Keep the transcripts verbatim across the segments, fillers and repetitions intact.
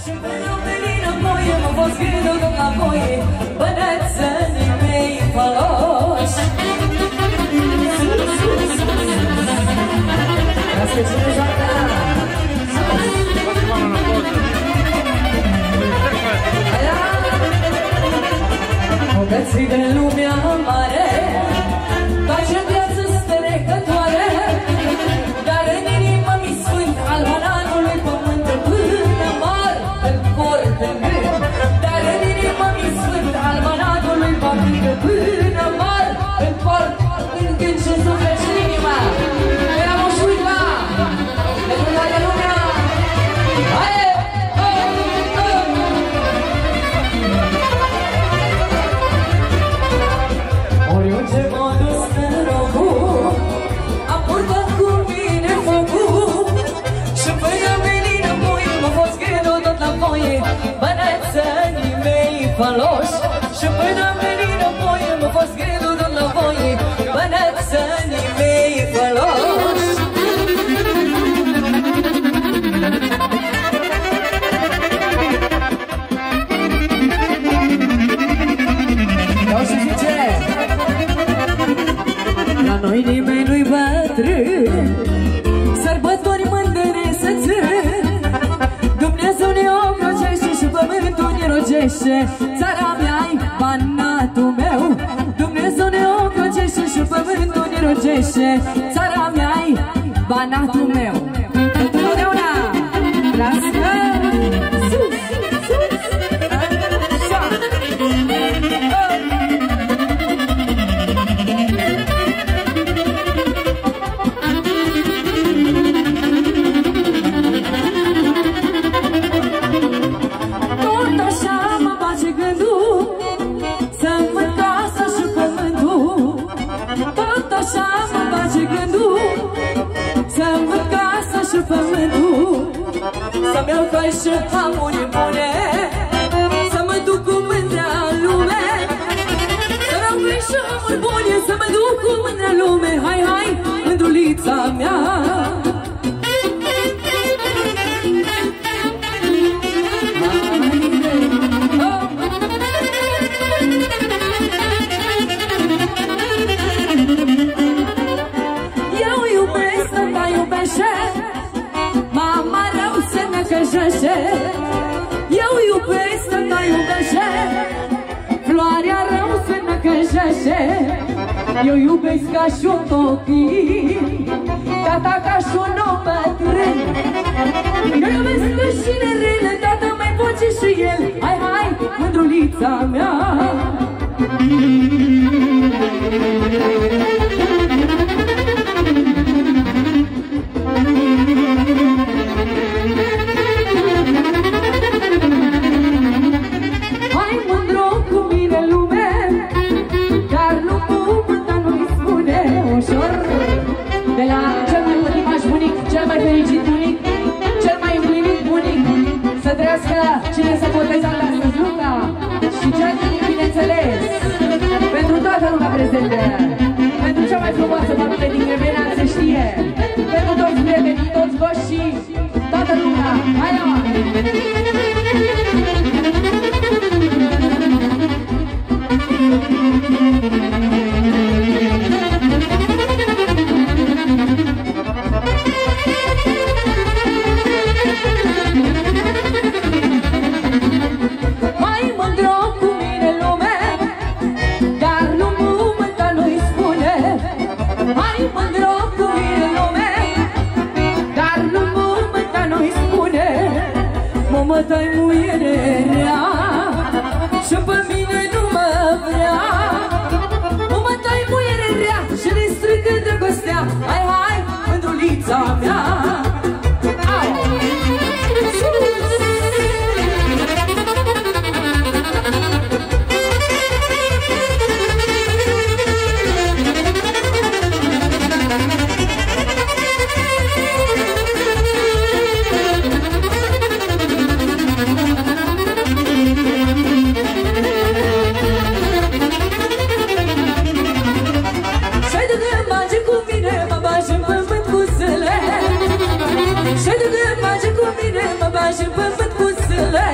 Și până am venit înapoi, mă fost gândul înapoi, bănețănii mei faloși. Asta e cine joacă? Bogății de lumea mare, face viață strecătoare, dar în inimă mi sfânt al bananului pământ până mor în cor de gând. Dar în inimă mi sfânt al bananului pământ până mor în cor, în gând și suflet și inima. Era moșuica, de toată lumea. Hai! Oriunde m-a dus norocul, am purtat cu mine focul, și până am venit înapoi, m-a fost gândul tot la voi, bănețănii mei faloși. Și până am venit înapoi, m-a fost gândul tot la voi, bănețănii mei faloși. Iau și zice: la noi nimeni nu-i bătrân, sărbători mândre să țin. Dumnezeu ne ocrocește și pământul ne rogește, țara mea-i banatul meu. Dumnezeu ne ocrocește și pământul ne rogește, țara mea-i banatul meu. Pentru totdeauna, lasă sus, sus, așa. Să-mi iau cai și hamuri bune, să mă duc cu mândrea în lume. Să-mi iau cai și hamuri bune, să mă duc cu mândrea în lume. Hai, hai, mândrulița mea. Eu iubesc, tata iubește, mama rău se necăjește. Eu iubesc, tata iubește, floarea rău se necăjește. Eu iubesc ca și un copil, tata ca și un om bătrân. Eu iubesc că și nerele, tata mai poce și el. Hai, hai, mândrulița mea. Hai mândru cu mine lume, dar nu cuvânta nu-i spune ușor. De la cel mai pătimaș bunic, cel mai fericit bunic, cel mai împlinit bunic, să trăiască cine se boteza la Sfânta și cel mai bineînțeles pentru toată lumea prezentă, pentru cea mai frumoasă familie din Grevena, se știe, pentru toți prietenii, toți goșii, toată lumea. Hai la! Hai mândru cu mine lume, dar nu cuvânta nu-i spune. Hai mândru cu mine lume, dar nu cuvânta nu-i spune. Mă dai muierea și pe mine nu mă vrea. Mă dai muierea și ne strigă dragostea. Hai, hai, mândrulița mea. Și de când face cu mine, mă bagi în pământ cu zâle.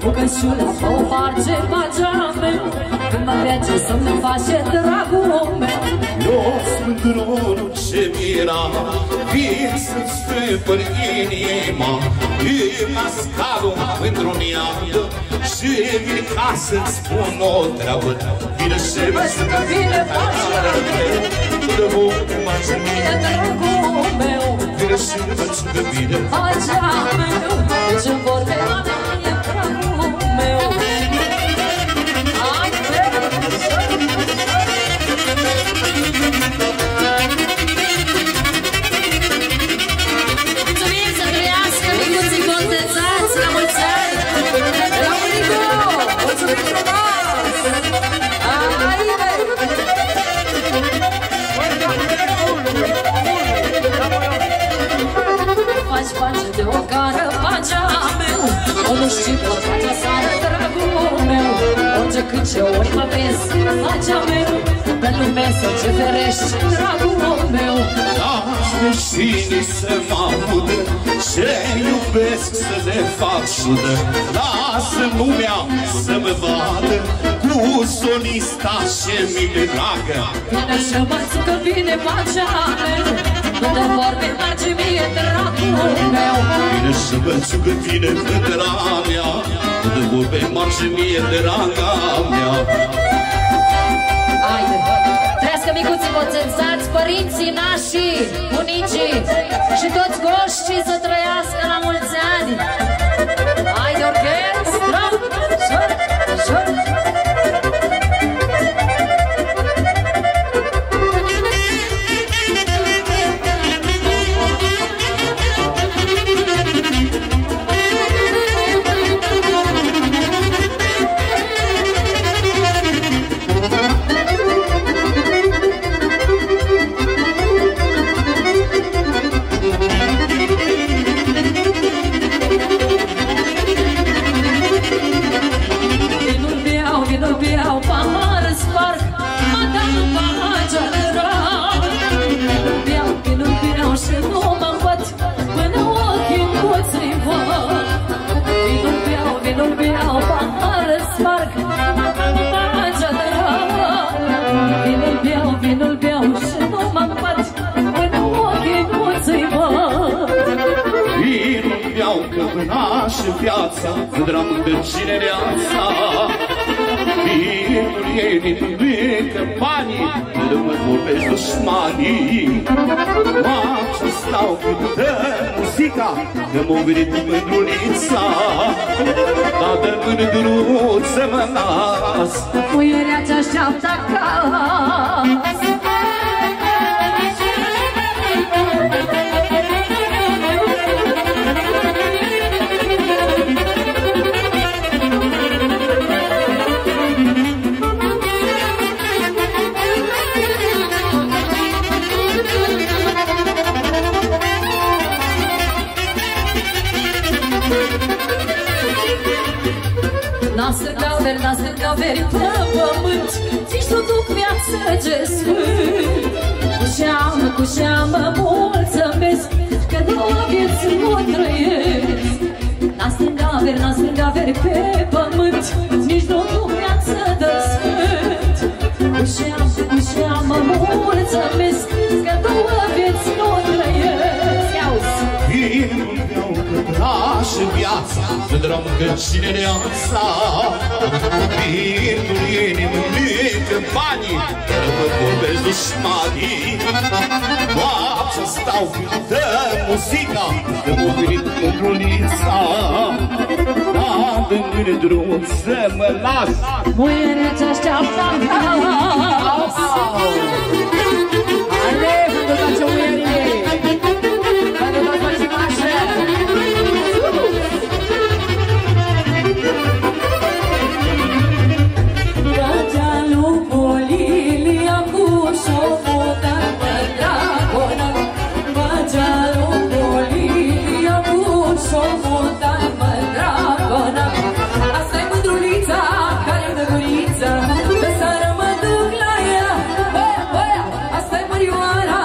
Bucășula pe o parce pagea meu, când mă vede să-mi face dragul meu. Eu sunt rodul ce mi-era, vin să-ți strâmpăr inima, e mascalul într-un iadă și vin ca să-ți spun o treabă. Vine și mă să vine pagea meu, de bun mă-ți vine dragul meu. Vine și mă să vine pagea meu, ce-mi vorbe la mine dragul meu. Mulțumim să trăiască micuții condensați la mulți ani! La Murico! Mulțumim frumos! Haide! Faci pace de o cară, pagea meu, o nu știu pot facea sară, dragul meu. Orice cât ce ori mă vezi, pagea meu, pe lume să ce ferești, dragul meu. Lasă cine să mă audă, ce iubesc să le fac șudă. Lasă lumea să mă vadă cu solista ce mi-le dragă. Vine și mățu că vine pagea meu, nu de vorbe merge mie dragul meu. Vine și mățu că vine mândra mea, nu de vorbe merge mie draga mea. Haide! Trească micuții condensați, părinții, nașii, bunicii și toți goștii să trăiască la mulți ani! Haide, orchestră! Șor, șor! Și viața, mândra mândrcine neața. Vinul ei din banii, nu mă vorbești dușmanii. M-am să stau câtă muzica, că m-a venit mândrulița. Dar de mândruță mă las, muierea ce așteaptă acasă. Nasă gaveri, nasă gaveri pe pământ, zici tu duc viață ce sfânt. Cu șeamă, cu șeamă mulțumesc, că două vieți nu trăiesc. Nasă gaveri, nasă gaveri pe pământ, nici nu duc viață de sfânt. Cu șeamă, cu șeamă mulțumesc, că două vieți nu trăiesc. Iauzi! vinul meu lași viața, mândra mâncăcine neața. Vinul ei nimănică banii, că mă vorbesc dușmanii. Noaptea stau de muzica, că m-a venit mândrulița. Dar de mâine drum să mă las, muierea ce așteaptă acasă. Ale, vă ducați o muierie, vă ducați o cimașă. Dragea lui Polilia cu șofotă pe dragonă. Dragea lui Polilia cu șofotă pe dragonă. Asta-i mândrulița care-mi dă guriță, pe seară mă duc la ea. Băia, băia, asta-i Mărioara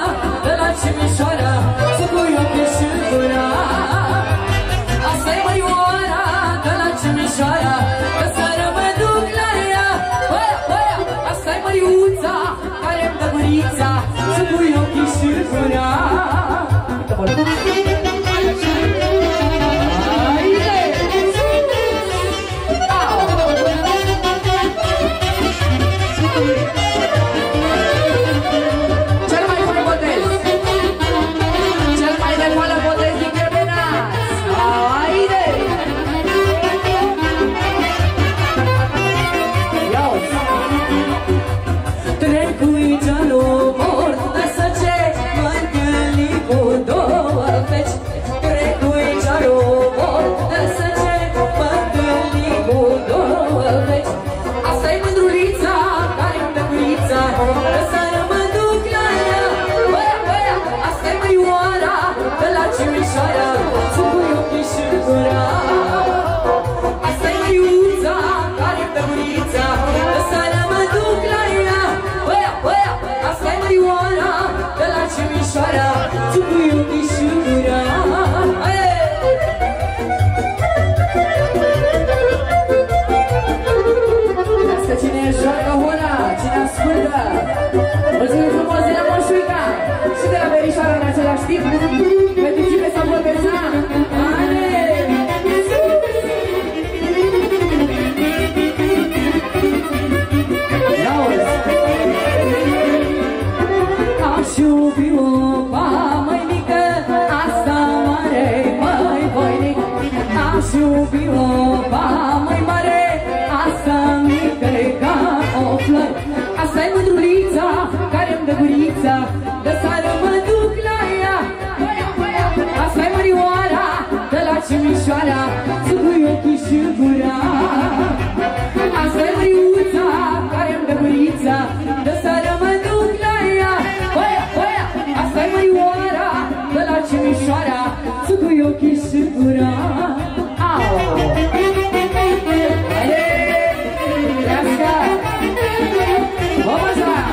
și gura. Asta-i măriuța care-mi dă gurița, de seară mă duc la ea. Băia, băia, asta-i mărioara, de la Cimișoara, țucui ochii și gura. Au! Haide! Trească! Vamos lá!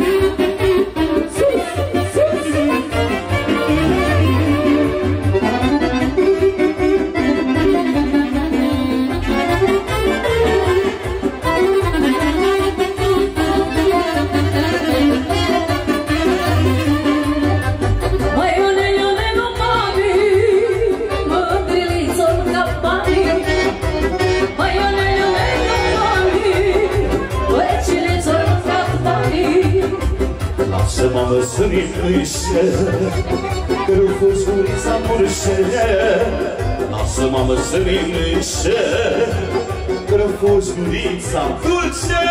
Sus! Sus! Mai ione, ione, nu mami, mândriliță-n capani. Mai ione, ione, nu mami, băciliță-n capani. Lasă, mamă, să-mi mâișe, că-l fost gurița murșe. Lasă, mamă, să-mi mâișe, că-l fost gurița dulce.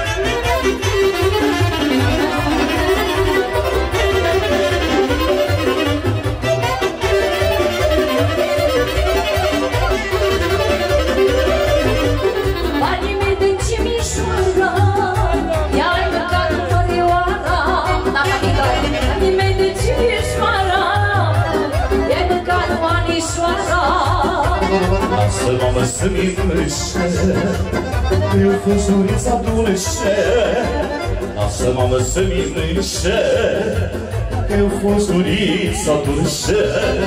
Banii mei din Cimișoara, i-ai mâncat mărioara. Banii mei din Cimișoara, i-ai mâncat anișoara. Lasă, mamă, să-mi mâișe, că-l fost gurița dulce. Lasă, mamă, să-mi mâișe, că-l fost gurița dulce.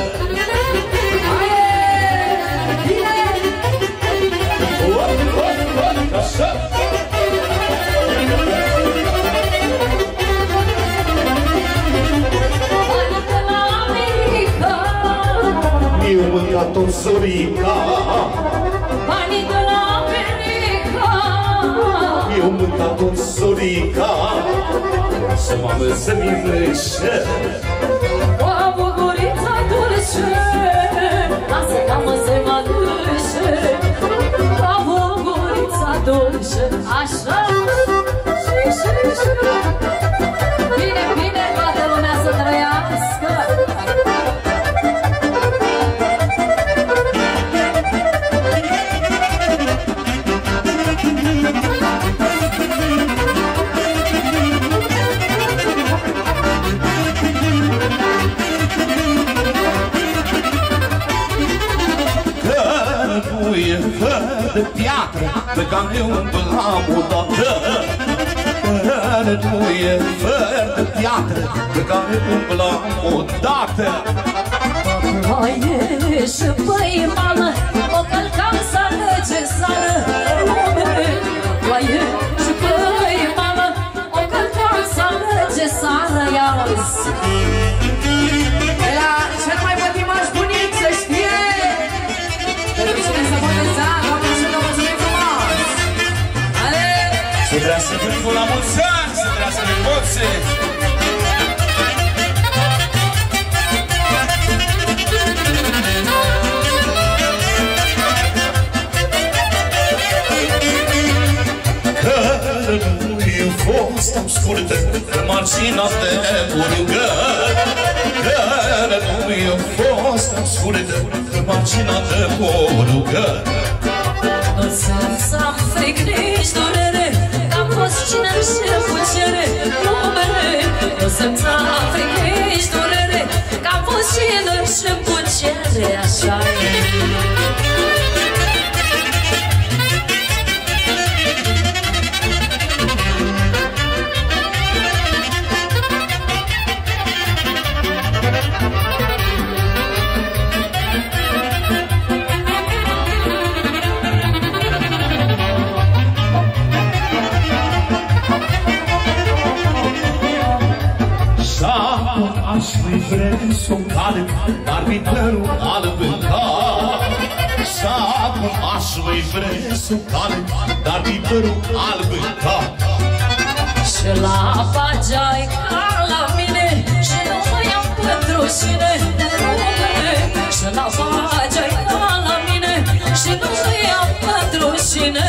Banii de la America, Eu mâncat-o zorica, banii de la America. eu mâncat-o zorica. Să mamă, să-mi mâișe, O bugurița dulce, lasă-mă să mă duce. O bugurița dulce, așa. Și, și, și. Bine, bine, toată lumea să trăiască. Cărbuie fără de piatră, pe care eu îmbălam odată. Cărbuie fără de piatră, pe care eu îmbălam odată. Haide și băi mală, o călcam sară ce sară. Haide și băi mală, o călcam sară ce sară. Ia-uzi! De la cel mai pătimaș bunic, să știe! Pentru cine să boteza, doamne și domnul, mulțumim frumos! Ale! Să vrea să vârful la mulți ani, să vrea să ne poțe. Cărbuie fost am scurtă, pe marginea de burugă. Cărbuie fost am scurtă, pe marginea de burugă. Nu să am fric nici durere, că-am fost cine și pucere numele. Nu să-mi am fric nici durere, că-am fost cine și pucere. Așa e. Aș fi vrea să-mi cade arbitărul alb în cap. Și-acum aș fi vrea să-mi cade arbitărul alb în cap. Și la pagea-i ca la mine, și nu mă iau pentru cine. Și la pagea-i ca la mine, și nu mă iau pentru cine.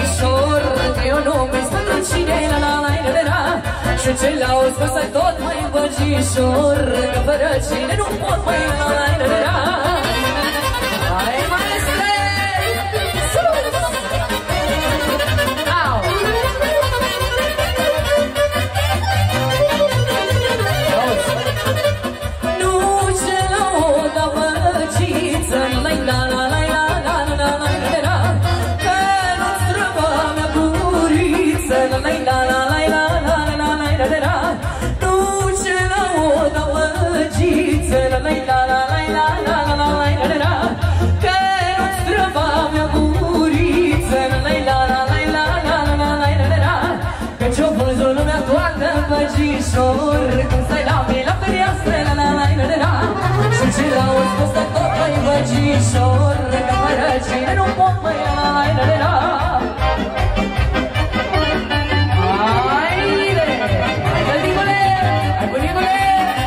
băgișor, că eu nu mi-i spune cine la la la la la. Și ce le-au spus ai tot, măi băgișor, că fără cine nu pot, măi la la la la la. Hai, maestre! Sus! Au! Nu ce lauda băgiță, la la la la la la la la la la. Că nu-ți străbă mea guriță, la la la la la la la la la la la. Nu ce lauda băgiță, la la la la la la la la la la la. Că nu-ți străbă mea guriță, la la la la la la la la la la la. Că ce-o văzut lumea toată băgișor, cum stai la mine la fereastră, la la la la la. Și ce l-au spus de tot, măi băgișor, că fără cine nu pot, măi la la la la la. Haide! Hai, bănicule! Hai, bunicule!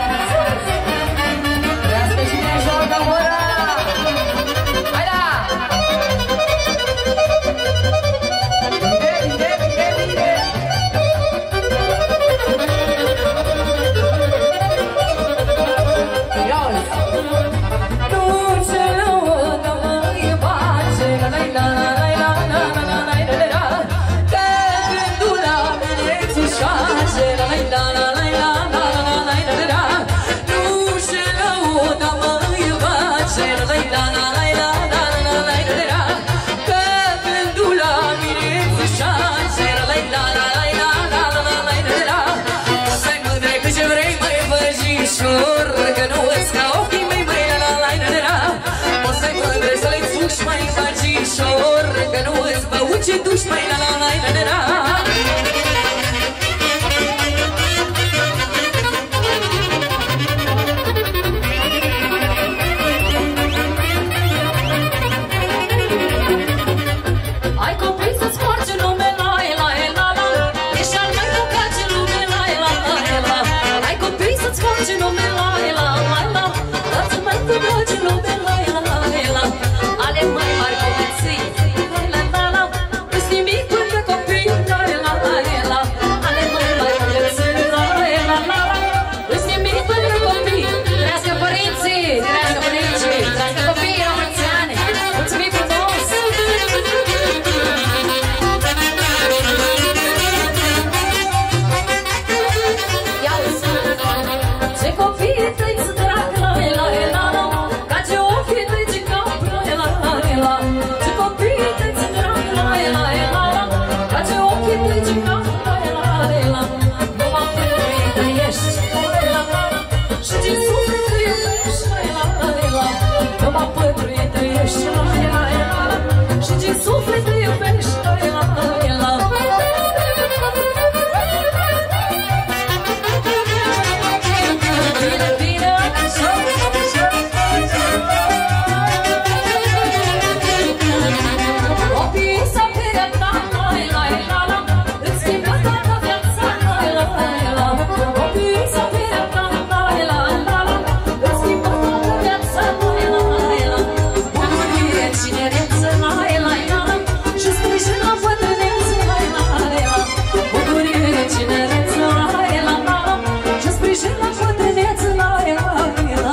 Trească cine joacă ora! Hai da! Bine, bine, bine, bine! Nu ce lăudă măi face, la la la la la la la la la la la. Că gândul la mine ți-șace, la la la la la la la la la la la. Nu ce lăudă măi face, la la la la la la la la la la la. Că gândul la mine ți-șace, la la la la la la la la la la la. Să-i mândre cu ce vrei, măi băgișor, că nu îți ca ochii mei, măi la la la la la. O să-i mândre să le fugi, măi băgișor, că nu îți băut ce duci, măi la la la la la. Ai copii să-ți force lume, la la la la. Ești al mai bogat ce lume, la la la la. Ai copii să-ți force lume, la la la la. Dar-ți mai bogat ce lume, la la la la. Ale mai mari copiții, la la la. Îți nimic până copii, la la la la. Ale mai mari copiții, la la la la. Îți nimic până copii. Trească părinții, trească părinții, trească copiii la mulți ani. Mulțumim frumos! Ce copiii tăi-ți drag, la la la la. Ca ce ochii tăi-ți cap, la la la la. Ce copiii tăi-ți drag, la la la la. Ca ce ochii tăi-ți cap, la la la la. Numai pentru ei trăiești, la la la. Și din suflet îi iubești, la la la. Numai pentru ei trăiești, la la la. Și din suflet îi iubești, la la la. Bine, bine, așa. Copiii s-au pierdat, la la la la. Îți schimbă toată viața, la la la la. Copiii s-au pierdat, la la la la. Îți schimbă toată viața, la la la la. Bucurie, tinerețe, la la la la. Și sprijin la bătrânețe, la la la la. Bucurie, tinerețe, la la la la. Și sprijin la bătrânețe, la la la la.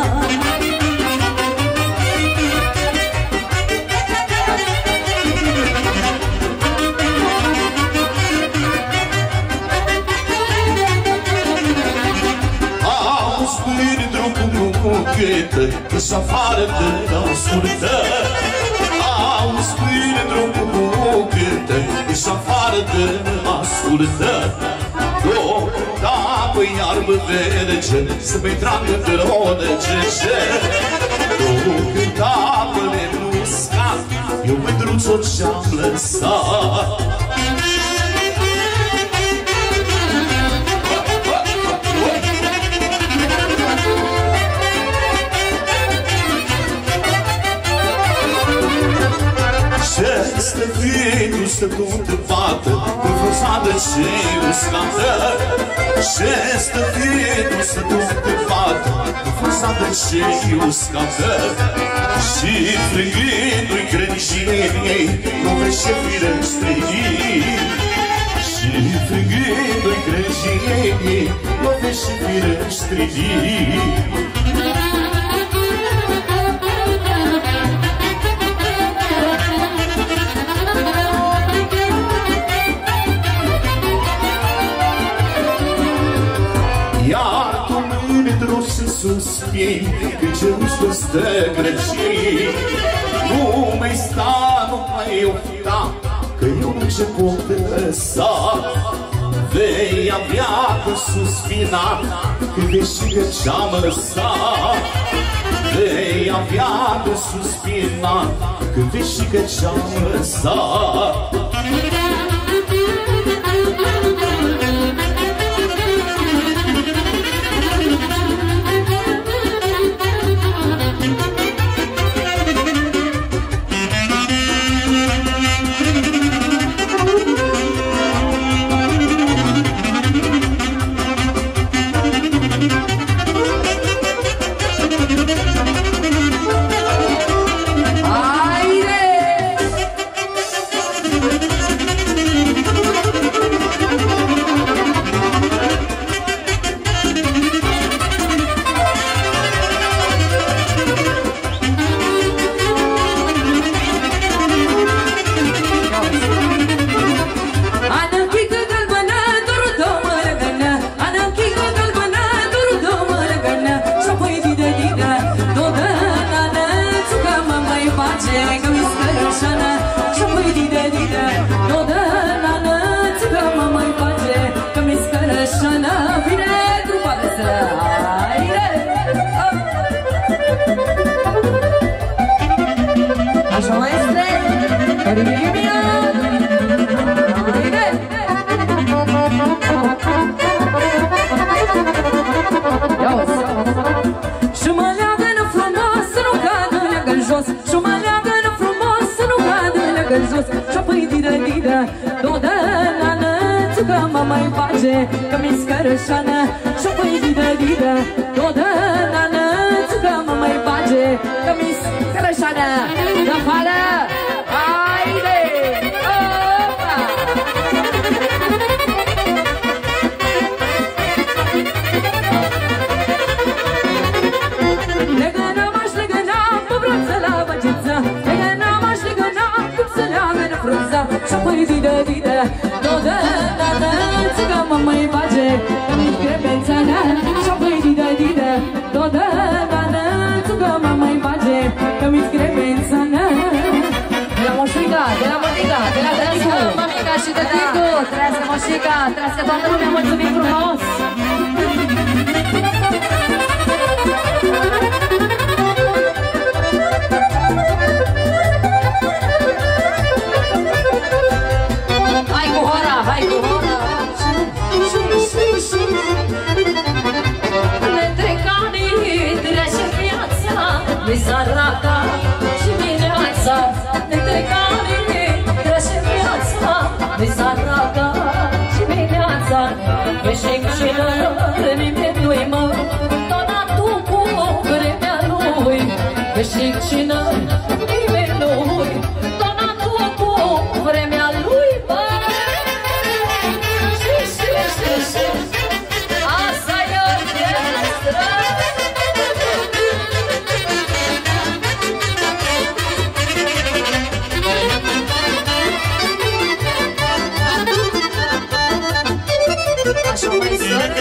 Auzi până drumul cu gâtă, că-s afară de ascultă. Auzi până drumul cu gâtă, că-s afară de ascultă. Eu, da, pe iarbă verge, să-mi tragă de rodă ce-ce. Eu, cânta pe lemnul uscat, eu mândruțul și-am lăsat. Ce stă vinul, stă tot în fată, cu frunzadă și uscată. Ce stă vinul, stă tot în fată, cu frunzadă fața de ce uscată și frângându-i credișinii nu vezi ce fireștrii și frângându-i credișinii nu vezi ce fireștrii. Iar tu mândru și suspini când ce nu-și păstă grăcii. Nu mai sta, nu mai ofta, că eu nu ce pot lăsa. Vei avea cu suspina când vezi și că ce-am lăsat. Vei avea cu suspina când vezi și că ce-am lăsat. Așa mai este, Oriviu Mia. Haide! Ia-o-ți! Și mă leagă-n frumos să nu cadă, leagă-n jos. Și mă leagă-n frumos să nu cadă, leagă-n jos. Și apoi didă-didă, do-dă-na-nă, țucă mă mai face, că mi scărășană. Și apoi didă-didă, do-dă-na-nă, țucă mă mai face, că mi scărășană. La fală! Haide! Opa! Legănăm-aș legănam cu brață la băgiță. Legănam-aș legănam cum să leagă-n frunza. Și-apoi didă-didă, do-dă-na-nă, țucă mă mai face, că-mi crepența-nă. Și-apoi didă-didă, do-dă-na-nă, țucă mă mai face, că-mi crepența-nă. De la Moșica, de la Monica, de la Tăticu, mamica și Tăticu. Trăiască Moșica, trăiască toată lumea, mulțumim frumos. Hai cu hora, hai cu hora. Între canii trece viața, lui săraca și vineața. Între canii trece viața, lui săraca și vineața. Veșnic și lăr, nimeni mă, tona tu cu vremea lui. Veșnic și lăr, nimeni nu-i, tona tu cu vremea lui, bă. Și, și, și, și, asta-i orchestră. Așa mai sunt.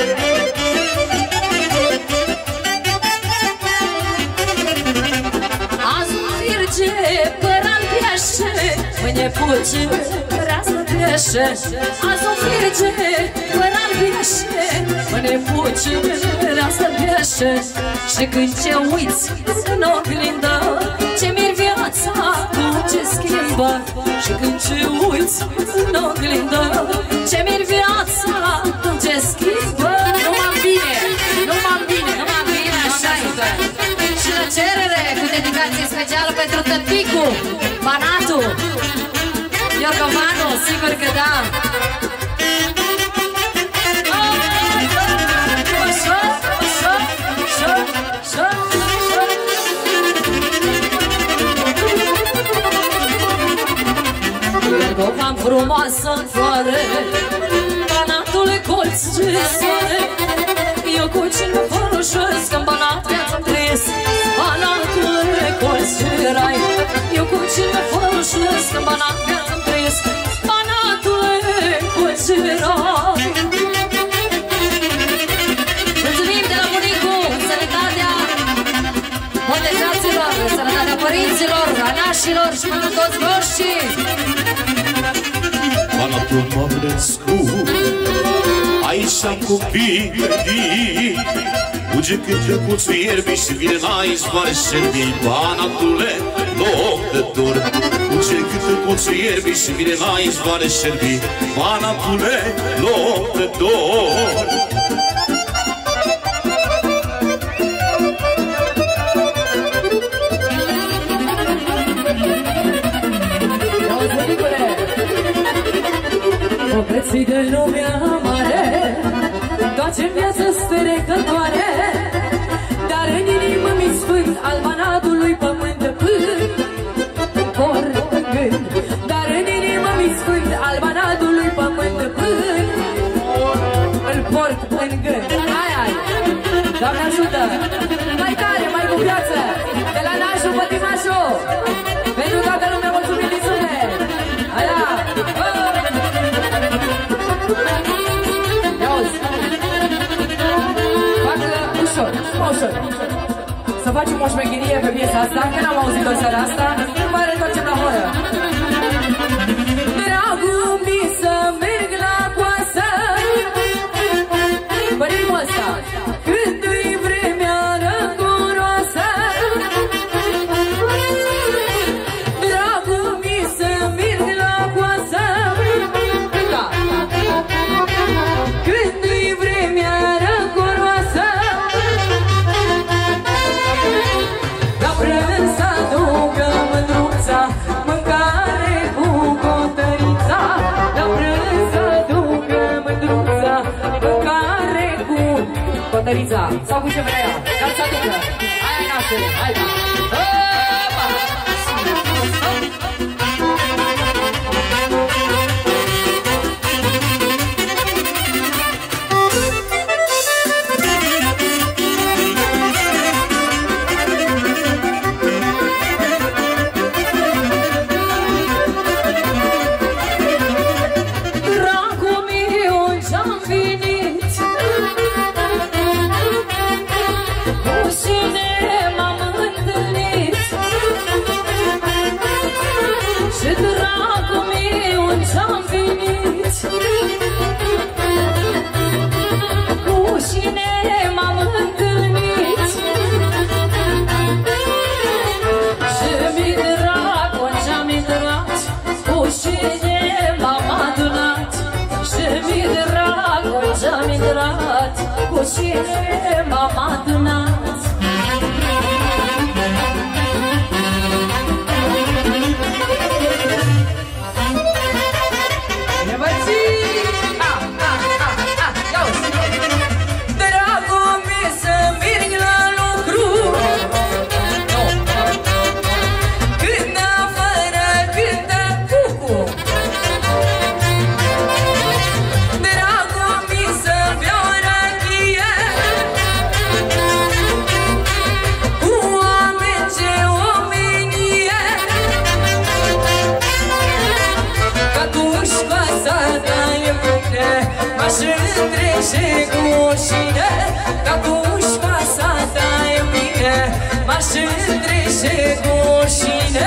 Azi un virge păr albeașe, mâine puce rază greșe. Azi un virge păr albeașe, mâine puce rază greșe. Și când ce uiți în oglindă, ce mir viața tu ce schimbă. Și când ce uiți în oglindă, ce mir viața tu ce schimbă. Numai bine, numai bine, numai bine, așa este. Și la cerere cu dedicație specială pentru Tăticu, Banatu, Iorcovanu, sigur că da. Așa, așa, așa, așa, așa. frumoasă-n floare, Banatule colț ce soare, eu cu cine fărușesc, în Banat viața-mi trăiesc. Banatule colț ce rai, eu cu cine fărușesc, în Banat viața-mi trăiesc. Banatule colț ce rai. Mulțumim de la bunicul, sănătatea botezaților, sănătatea părinților, a nașilor și pentru toți goștii. Banatul m-am născut, aici am copilărit, fuge cât drăguțul ierbii și vine la izvoare șerbii. Banatule, loc de dor, fuge cât drăguțul ierbii și vine la izvoare șerbii. Banatule, loc de dor. Opreții de lumea mare, toate-n viață stărecătoare, dar în inimă mi sfânt al Banatului pământ de pânt. Port în gând, dar în inimă mi sfânt al Banatului pământ de pânt. Îl port în gând. Hai, hai! Doamne ajută! Mai tare, mai cu viață! De la nașul pătimașul! Pentru toată lumea mulțumim din suflet! Aia! Facă ușor, ușor. Să facem o șmecherie pe piesa asta, că n-am auzit-o seara asta. După aia retorcem la horă. Dragul mi să merg la coasă, pe ritmul ăsta. Când-i vremea răguroasă, dragul mi să merg la coasă. Când-i vremea răguroasă, la prânz să aducă mândruța mâncare cu cotărița. La prânz să aducă mândruța mâncare cu cotărița. Sau cu ce vrea, dar să aducă. Aia naște, hai da. Cu cine m-am adunat. Ne văzi! Ah, ah, ah, ah, ia-uzi! Dragul mi să merg la lucru, când afară cântă cucu. Dragul mi să beau răchie, cu oameni ce omenie, că atunci casa ta e mâine, m-aș întrește cu șine. Că atunci casa ta e mâine, m-aș întrește cu șine.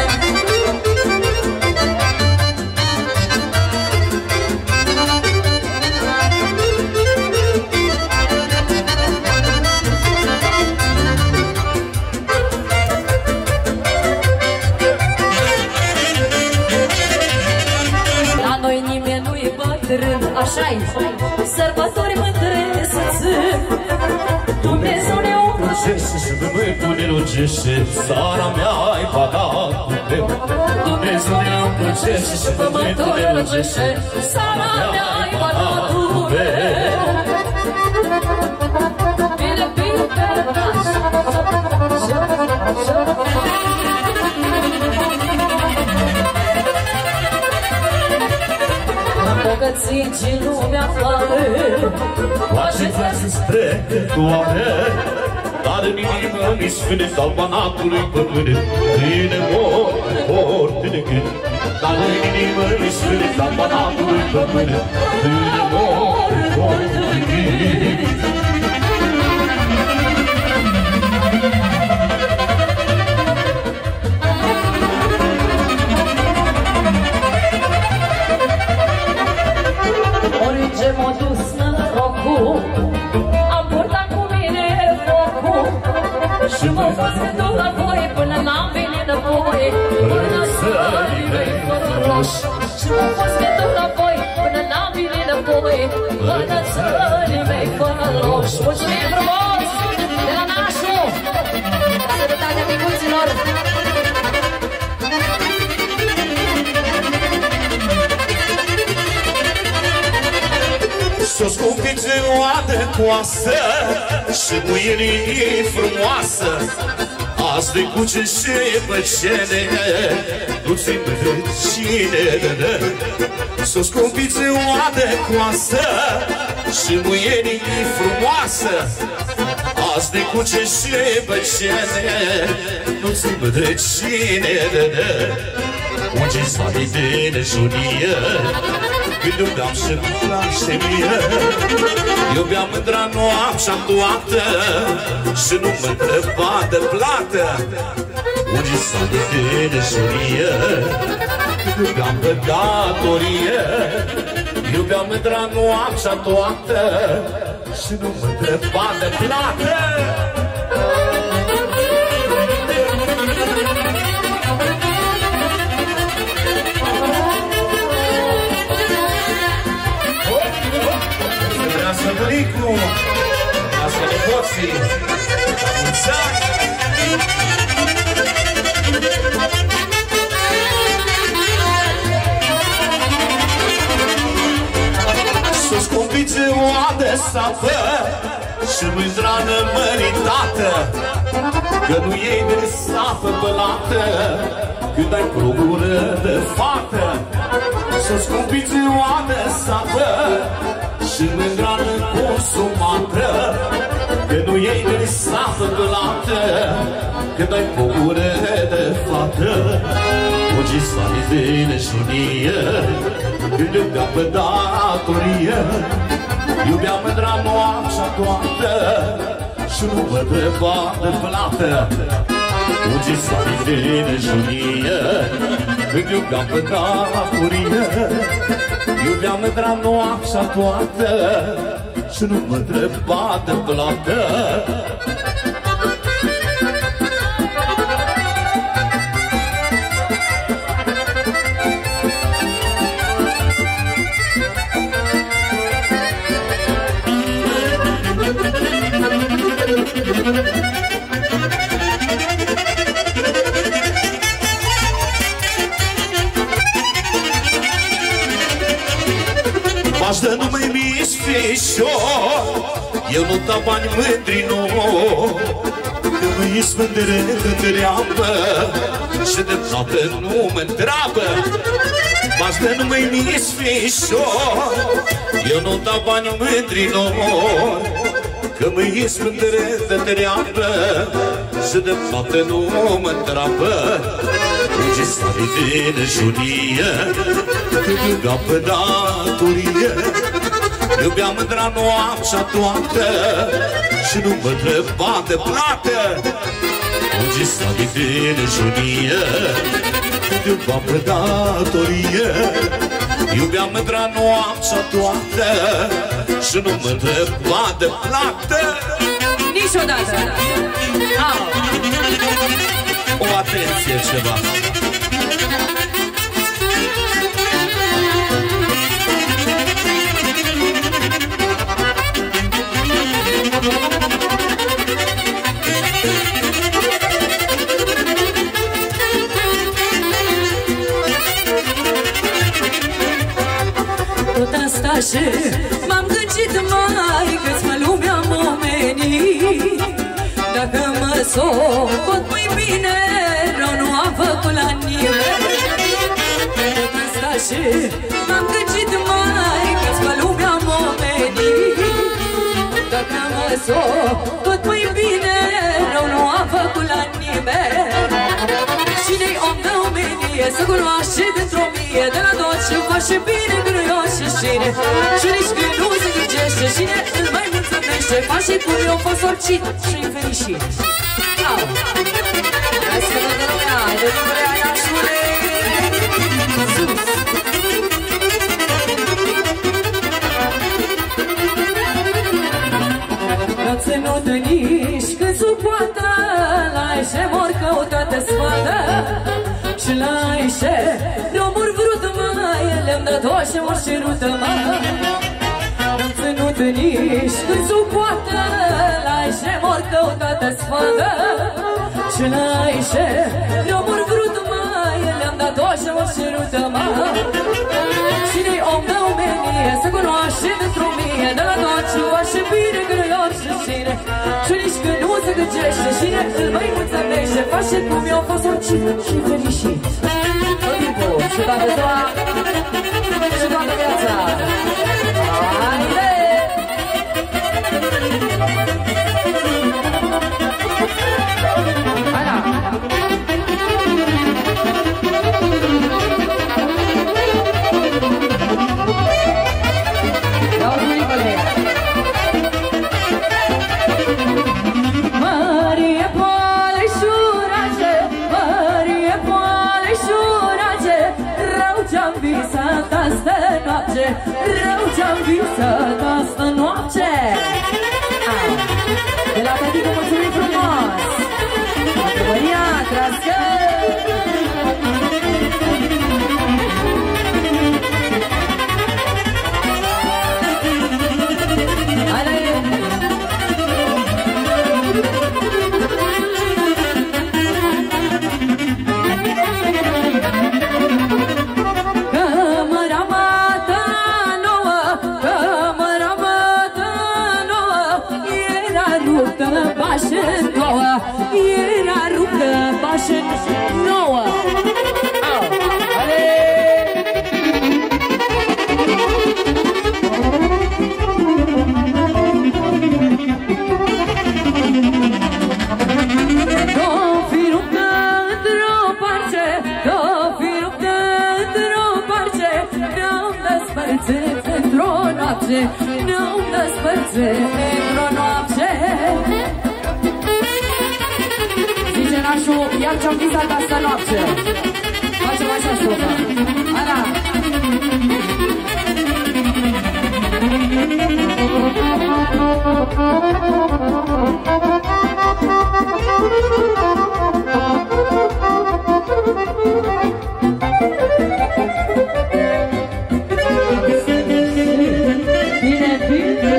Așa-i, sărbători mândre să țin, Dumnezeu ne urgește și pământul ne rugește, țara mea-i pagatul meu. Dumnezeu ne urgește și pământul ne rugește, țara mea-i pagatul meu. Bine, bine, bine, în inimă mi sfâne salvanatului pământ. Tine mor, mor, tine gând. Dar în inimă mi sfâne salvanatului pământ. Tine mor, mor, tine gând. Orice m-a dus norocul, am purtat cu mine focul și m-a fost gândul la voi până n-am venit înapoi, până țării mei fără roși. Și m-a fost gândul la voi până n-am venit înapoi, până țării mei fără roși. Mulțumim frumos de la Nașu! Sănătatea micuților! S-o scumpiți oadă coasă și muierii frumoasă. Azi de cuce și băcene, nu țin de cine. S-o scumpiți oadă coasă și muierii frumoasă. Azi de cuce și băcene, nu țin de cine. Unge-i sfanii de nejunie, când iubeam și-mi place mie. Iubeam mândra noaptea toată și nu mă întreba de plată. Unde s-a de nejurie, când iubeam pe datorie. Iubeam mândra noaptea toată și nu mă întreba de plată. Bunicu, asta nepoții, la mulți ani. S-o scumpiți oadă sapă și mândrană măritată, că nu iei de sapă bălată când ai progură de fată. S-o scumpiți oadă sapă și mândrană consumată, că nu iei de sapă bălată când ai pogură de fată. Ogii sfanii de neșunie, când iubeam pe datorie. Iubeam mândra noaptea toată și nu mă întreba de plată. Ogii sfanii de neșunie, când iubeam pe datorie. Iubeam mândra noaptea toată și nu mă întreba de plată. Aș-dă numai mi-s fișor, eu nu dau bani mândri, nu. Că mi-s mândre întreabă și de plată nu mă întreabă. Aș-dă numai mi-s fișor, eu nu dau bani mândri, nu. Că mi-s mândre întreabă și de plată nu mă întreabă. Unde s-a de nejunie, când iubeam pe datorie. Iubeam mândra noaptea toată și nu mă întreba de plată. Unde s-a de nejunie, când iubeam pe datorie. Iubeam mândra noaptea toată și nu mă întreba de plată. Niciodată! Au! O atenție ceva! Tot asta și m-am gândit mai câți mă lumea momenii. Dacă mă socot mai bine, rău nu am făcut la nimeni. Tot asta și m-am gândit mai câți mă lumea momenii. Dacă mă socot mai bine, să cunoaște dintr-o mie, de la tot ce face bine, gruios și șine. Și nici când nu se gângește, cine îl mai mulțumește, face cum eu fost oricit și-i fericit. Au! Hai să vedem lumea, de nu vrea Iașule! Sus! Că-ți nu nici când sub poată, la eșe mor căutate sfată. Și la eșe n-omor vrut mai, le-am dat o și mor și rută mai. N-am ținut nici când sub poată, la eșe mor căutate sfată. Și la eșe n-omor vrut mai, le-am dat o și mor și rută mai. Cine-i om de omenie, să cunoaște dintr-o mie, de la tot ce face bine, grăior și cine. Și nici când nu se gângește, cine îl mai mulțumește, face cum eu fost oricit și fericit. Tot timpul, și toată ziua, și toată viața. Haide! Hai la! Marie poale șurace, Marie poale șurace, rău ce-am visat astă noapte, rău ce-am visat astă noapte. De la tătică mulțumim frumos, Toată Maria, trască! Era ruptă bașă nouă. Do-o fi ruptă într-o parce, do-o fi ruptă într-o parce, ne-am despărțit într-o noapte, ne-am despărțit într-o noapte. Nașu, iar ce-am visat asta noapte. Facem așa strofa. Ana! Bine, bine!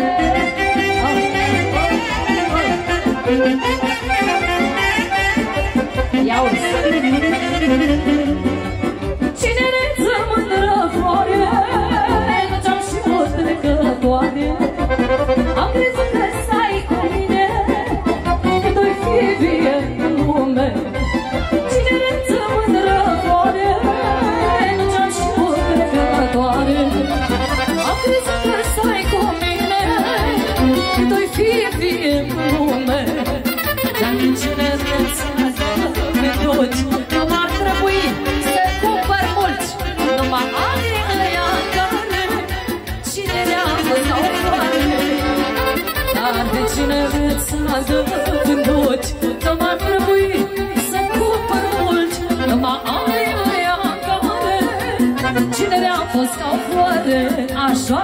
Cinereță mândră floare, n-am și fost trecătoare. Am crezut că stai cu mine, că doi fi vie în lume. Cinereță mândră floare, n-am și fost trecătoare. Am crezut că stai cu mine, că doi fi vie în lume. Dar cinereță pe toți, nu m-ar trebui să cumpăr mulți, numai anii ăia care cine le-a făcut floare. Dar de cinereța de vândut, nu m-ar trebui să cumpăr mulți, numai anii ăia care cine le-a fost ca o floare. Așa?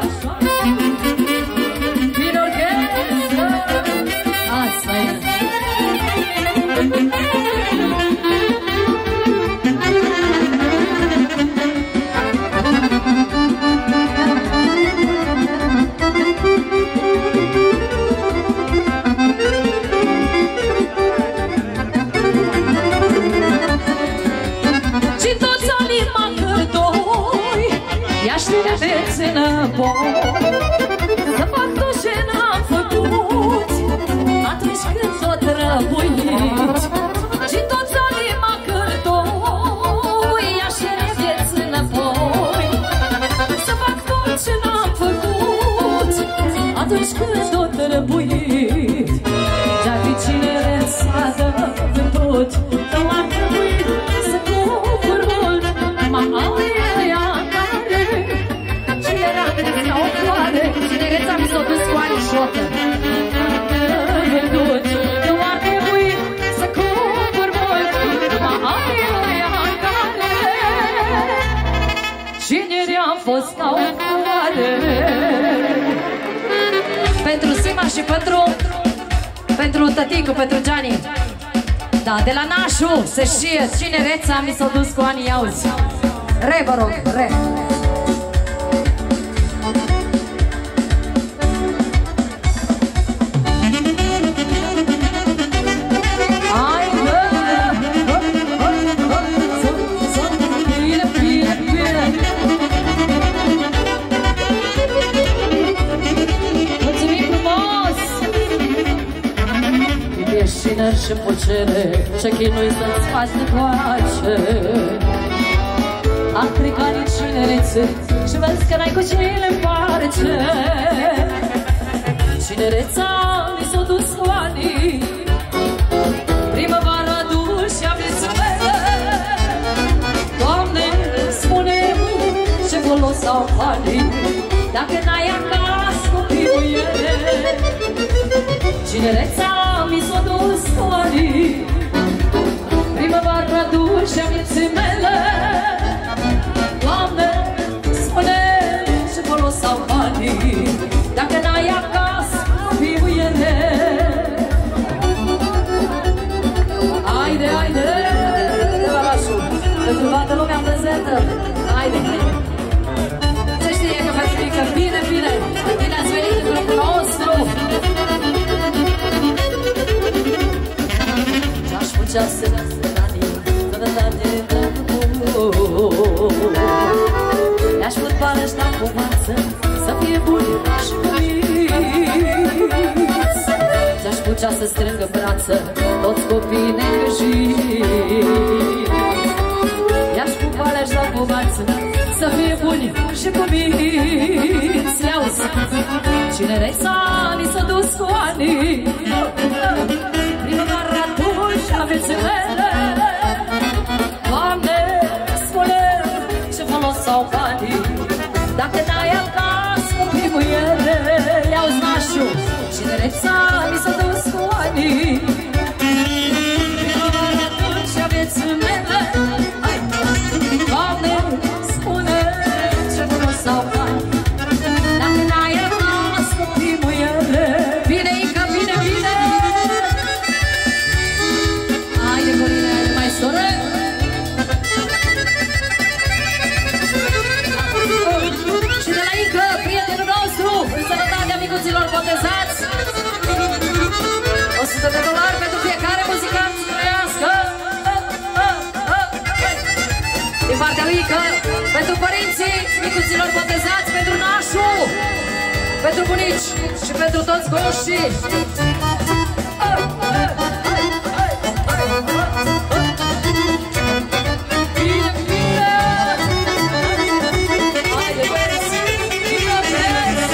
Vin orchestră, asta e. Și toți anii măcători i-aș tine veți înapoi, să fac tot ce n-am făcut atunci când s-o trebuit. Și toți anii măcători i-aș tine veți înapoi, să fac tot ce n-am făcut atunci când s-o trebuit. Dar de cinereța de vândut, nu m-ar trebui să cumpăr mult, și pentru, pentru tăticu, pentru Gianni. Da, de la nașul se știe, cinereța mi s-a dus cu anii, auzi. Re, vă rog, re. Și pucere, ce chinui să-ți faci de coace. Am stricat din cinerețe și vezi că n-ai cu cine împarte. Cinereța mi s-a dus cu anii, primăvara dulce a vieții mele. Doamne, spune-mi ce folos au banii dacă n-ai acasă copiii ele. Cinereța mi s-a dus cu anii, primăvara dulce a vieții mele. Doamne, spune-mi ce folos au banii dacă n-ai acasă copiii ele. Haide, haide, de la Rașu, pentru toată lumea prezentă. Haide, haide. Se știe că v-ați mică, bine, bine, bine ați venit în grupul nostru. Ce-aș putea să le-aș fotbală și da cu mață, să fie buni și buiți. Ce-aș putea să strâng în brață toți copiii negăjiți. I-aș fotbală și da cu mață, să fie buni și cuminți. Le-auzi, cinereța ni s-a dus cu anii, primăvara dulce a vieții mele. Doamne, spune-mi ce folos au banii dacă n-ai acasă copiii ele. Le-auzi, nașu, cinereța mi s-a dus cu anii, primăvara dulce a vieții mele. Doamne, spune-mi ce folos au banii dacă n-ai acasă copiii ele. Bine, Ica, bine, bine. Haide, Corine, haide, mai sore. Și de la Ica, prietenul nostru, în sănătatea micuților botezați, o sută de dolari pentru fiecare muzicant să trăiască. Din partea lui Ica, pentru părinții micuților botezați, pentru nașul, pentru bunici și pentru toți goștii. Bine, bine! Haide, băieți! Bine, băieți!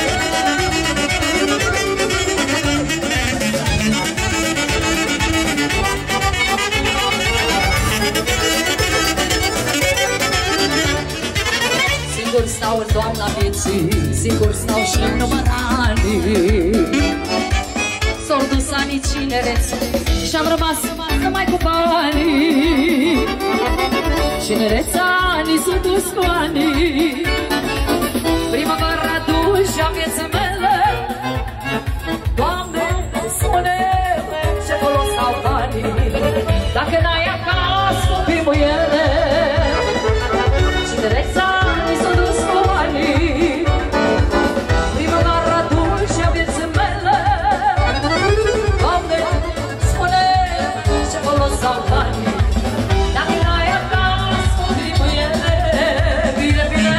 Singur stau în toamna vieții, singur stau și în număranii. S-au dus anii cinereți și-am rămas numai cu banii. Cinereța ni s-a dus cu anii, primăvara dulce a vieții mele. Doamne, spune-mi ce folos au banii dacă n-ai acasă copiii ele. Cinereța ni s-a dus cu anii, primăvara dulce a vieții mele. Doamne, spune-mi ce folos au banii dacă n-ai acasă copiii ele. Bine, bine!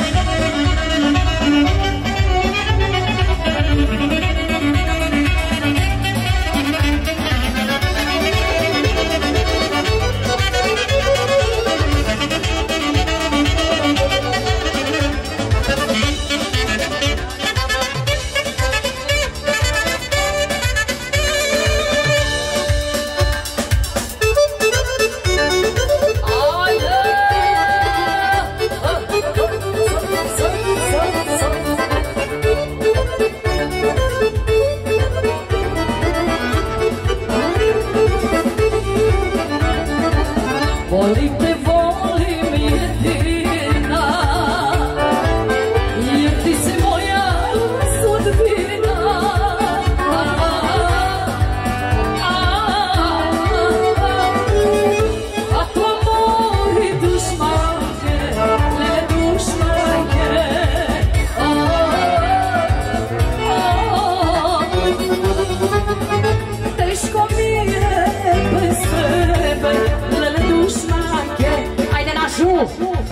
Volim te volim jedina, jer ti si moja sudbina. fă, lălă dușmanche. Haide, nașu!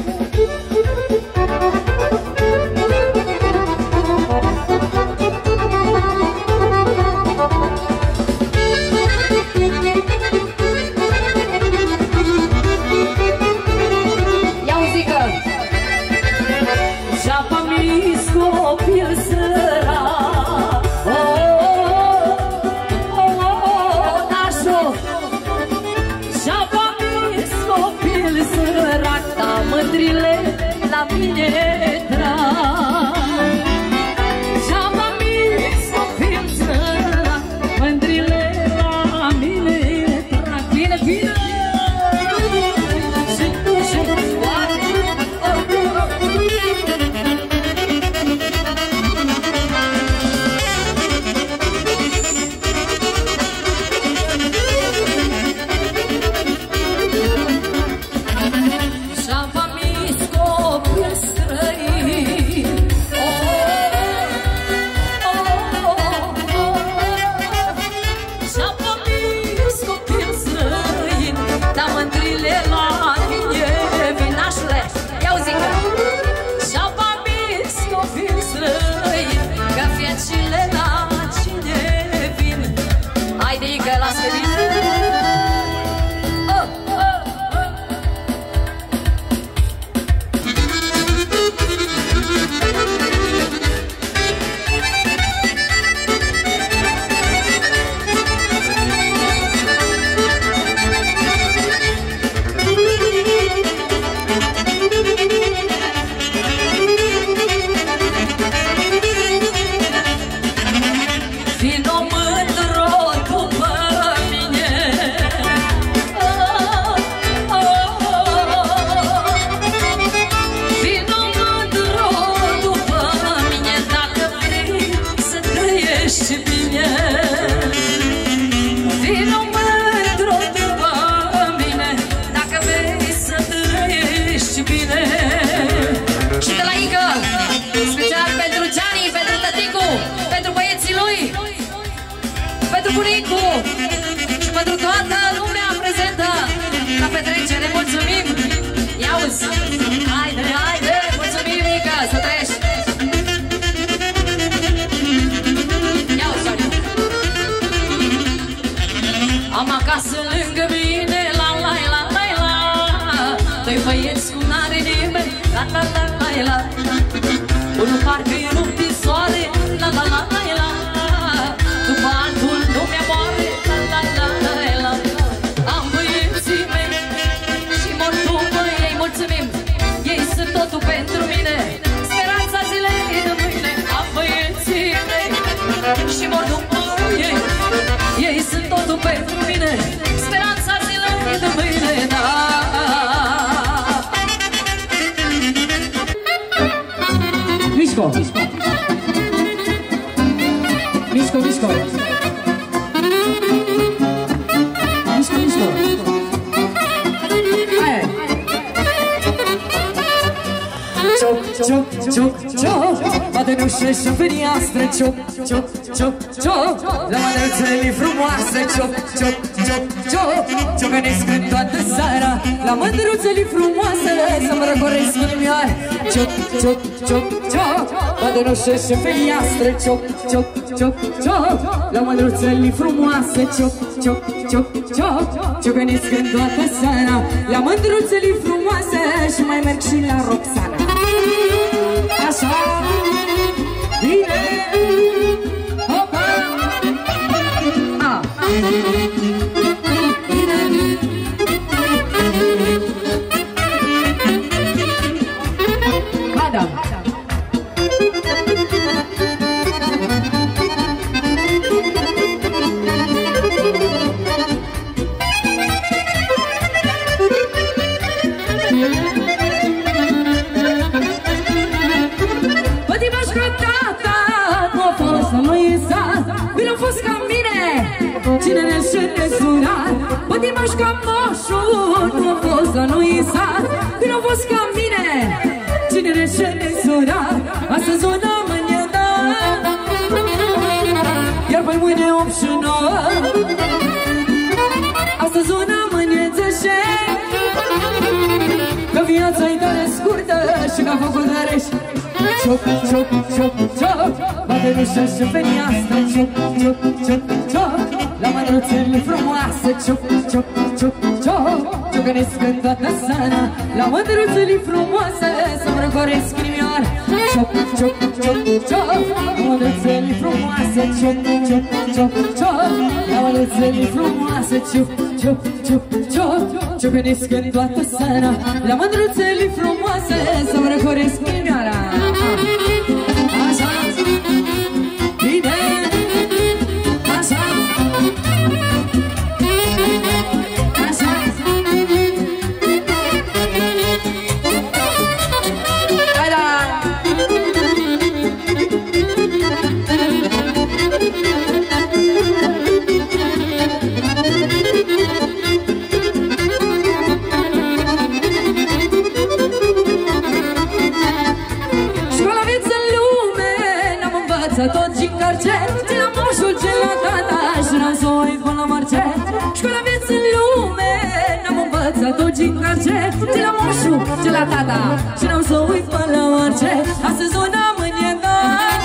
La mine trag Și-am amis copil sărac, mândrile la mine trag. Bine, bine! Și tu și Bunicu și pentru toată lumea prezentă la petrecere, mulțumim! Ia-uzi! Haide, haide! Mulțumim, mică, să trăiești! Ia-uzi, Sonia! Am acasă lângă mine, la la la la la, doi băieți cu n-are nimeni, la la la la la. Unul parcă-i rupt în soare, la la la la la, după altul lumea moare, la la la la la. Am băieții mei și mor după ei, mulțumim. Ei sunt totul pentru mine, speranța zilei de mâine. Am băieții mei și mor după ei, ei sunt totul pentru mine, speranța zilei de mâine, da. Mișco! Mișco, mișco! Mișco, mișco! Aia! Ciop, ciop, ciop, ciop! Poate nu șești în fereastră, ciop, ciop, ciop, ciop! La mândruțele frumoase, ciop, ciop, ciop, ciop! Ciocănesc în toată seara, la mândruțele frumoase, să-mi răcoresc inimioare, ciop, ciop, ciop, ciop! Poate nu șești în fereastră, ciop, ciop, ciop, ciop! La mândruțele frumoase, ciop, ciop, ciop, ciop! Ciocănesc în toată seara, la mândruțele frumoase și mai merg și la Roxana. Așa, bine, hopa, a, bine, Adam. Pătimaș ca moșul, nu a fost la noi sat, când a fost ca mine, cinere și nesurat, astăzi o dă mâine da, iar pe mâine opt și nouă, astăzi o dă mâine și ca focul de reși. Ciup, ciup, ciup, ciup, bate ușa și fereastră. Ciup, ciup, ciup, ciup, la mândruțele frumoase. Ciup, ciup, ciup, ciup, ciocănesc în toată seara. La mândruțele frumoase să-mi răcoresc inimioara. Ciup, ciup, ciup, ciup, la mândruțele frumoase. Ciup, ciup, ciup, ciup, la mândruțele frumoase. Ciup, ciup, ciup, ciup, ciocănesc în toată seara. La mândruțele frumoase să-mi răcoresc inimioara. Așa, bine, așa, așa. Hai da! Tot și încarce, ce la moșul, ce la tata, și n-am să o uit până la marce. Școala vieții în lume, n-am învățat tot și încarce, ce la moșul, ce la tata, și n-am să o uit până la marce. Astăzi una, mâine da,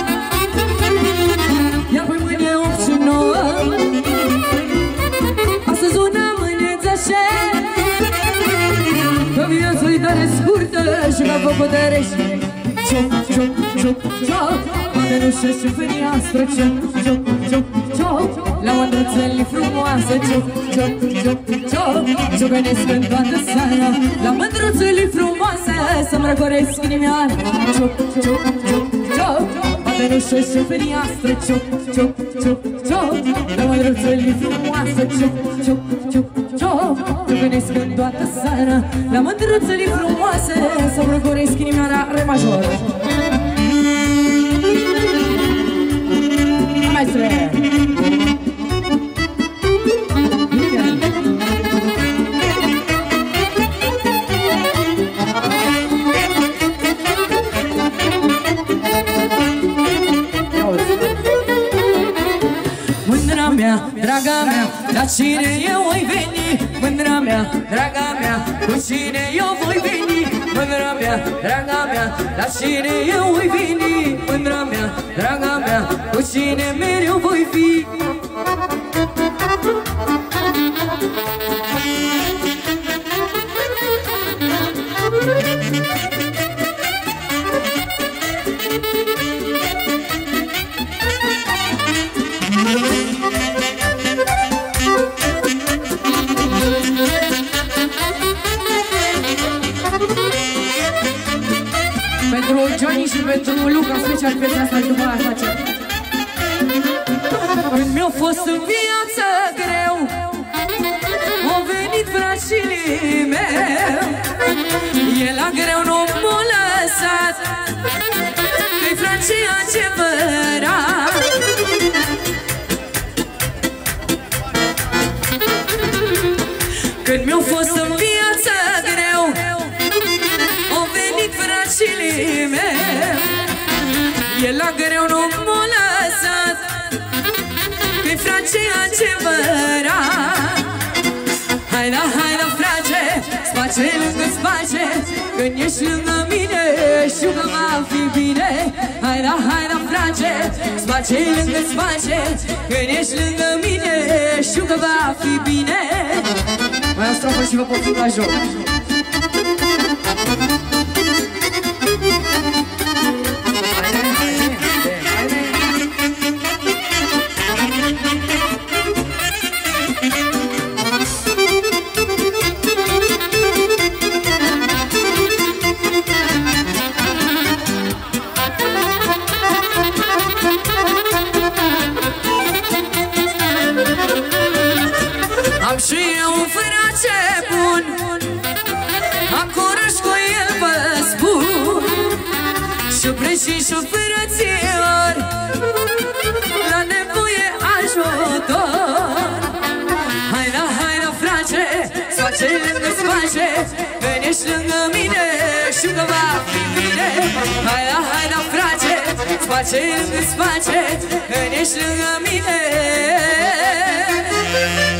iar păi mâine opt și nouă. Astăzi una, mâine ți-așa, că viața-i tare scurtă și ca făcut de reși. Ciup, ciup, ciup, ciup, bate ușa și fereastră. Ciup, ciup, ciup, ciup, la mândruțele frumoase. Ciup, ciup, ciup, ciup, ciocănesc în toată seara. La mândruțele frumoase să-mi răcoresc inimioara. Ciup, ciup, ciup, ciup, bate ușa și fereastră. Ciup, ciup, ciup, ciup, la mândruțele frumoase. Ciup, ciup, ciup, ciup, ciocănesc în toată seara. La mândruțele frumoase să-mi răcoresc inimioara. Re major. Maestre! Mândra mea, draga mea, la cine eu voi veni? Mândra mea, draga mea, cu cine eu voi veni? Mândra mea, draga mea, la cine eu voi veni? Mândra mea, draga mea, cu cine mereu voi fi? Pentru Johnny și pentru Luca, special pe asta și după aia face. Când mi-a fost în viață greu, au venit frașilii mei. El la greu nu m-a lăsat, că-i francii adevărat. Când mi-a fost în viață greu, au venit frașilii mei. El la greu nu m-a lăsat, că-i francii adevărat. Hai la, hai la frate, space lângă space, când ești lângă mine, știu că va fi bine. Hai la, hai la frate, space lângă space, când ești lângă mine, știu că va fi bine. Mai am strofă și vă pot fi la joc. Am și eu un frate bun, am curaj cu el vă spun, și preși și frățior, la nevoie ajutor. Hai la, hai la frate, space lângă space, când ești lângă mine, știu că va fi bine. Hai la, hai la frate, space lângă space, când ești lângă mine,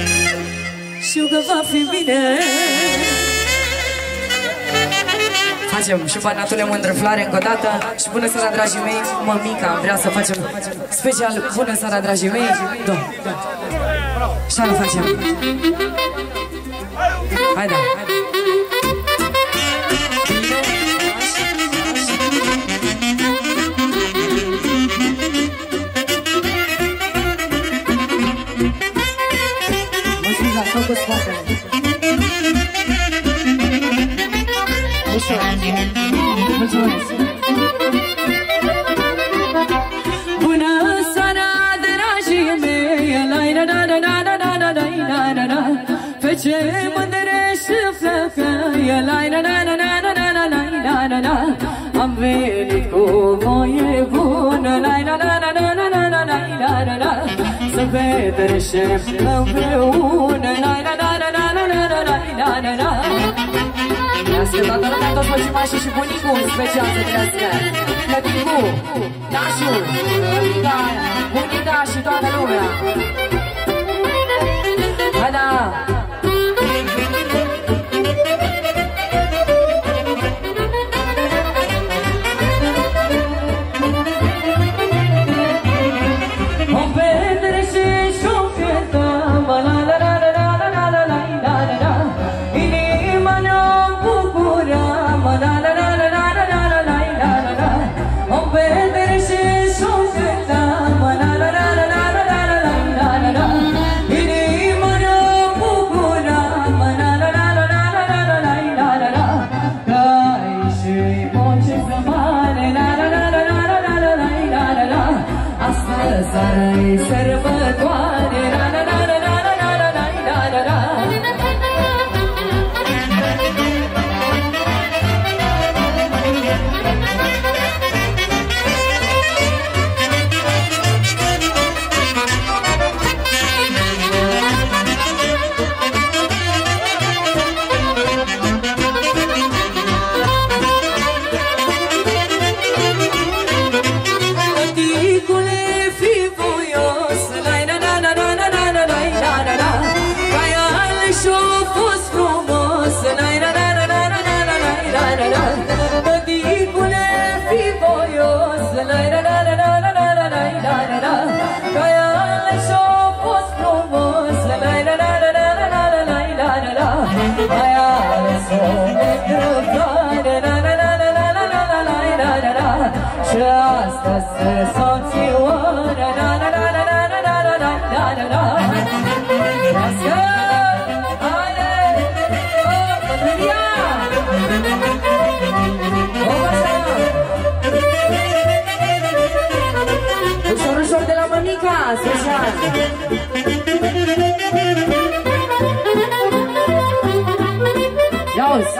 știu că va fi bine. Facem și Banatule Mândrăflare încă o dată. Și bună seara, dragii mei, mămica vrea să facem special bună seara, dragii mei. Da. Așa nu facem. Haide. Mulțumesc, făcut spatele. Ușor. Mulțumesc. Bună seara, dragii mei, la la la la la la la la la la. Fece mândre și flăcăi, la la la la la la la la la la. Am venit cu voie bună, la la la la la la la la la la la. Să petrecem împreună, la la la la la la la la la la. Trească toată lumea, toți păcimașii și bunicul, special să trească. Căticul, nașul, bunica, bunica și toată lumea. Hai da! O petrece și-o cântăm, la la la la la la la la la la la. Inima ne-o bucurăm, la la la la la la la la la la. O petrece și-o cântăm, la la la la la la la la la la. Inima ne-o bucurăm, la la la la la la la la la la la. Cai și-i poce să mare, la la la la la la la la la la la. Astăzi seara-i sărbătoare, la la la la la la la la la la. Și asta se soțioară, la la la la la la la la la la la. Trească! Haide! O, pătrânia! O, așa! Ușor, ușor de la mămica, special! Ia-uzi!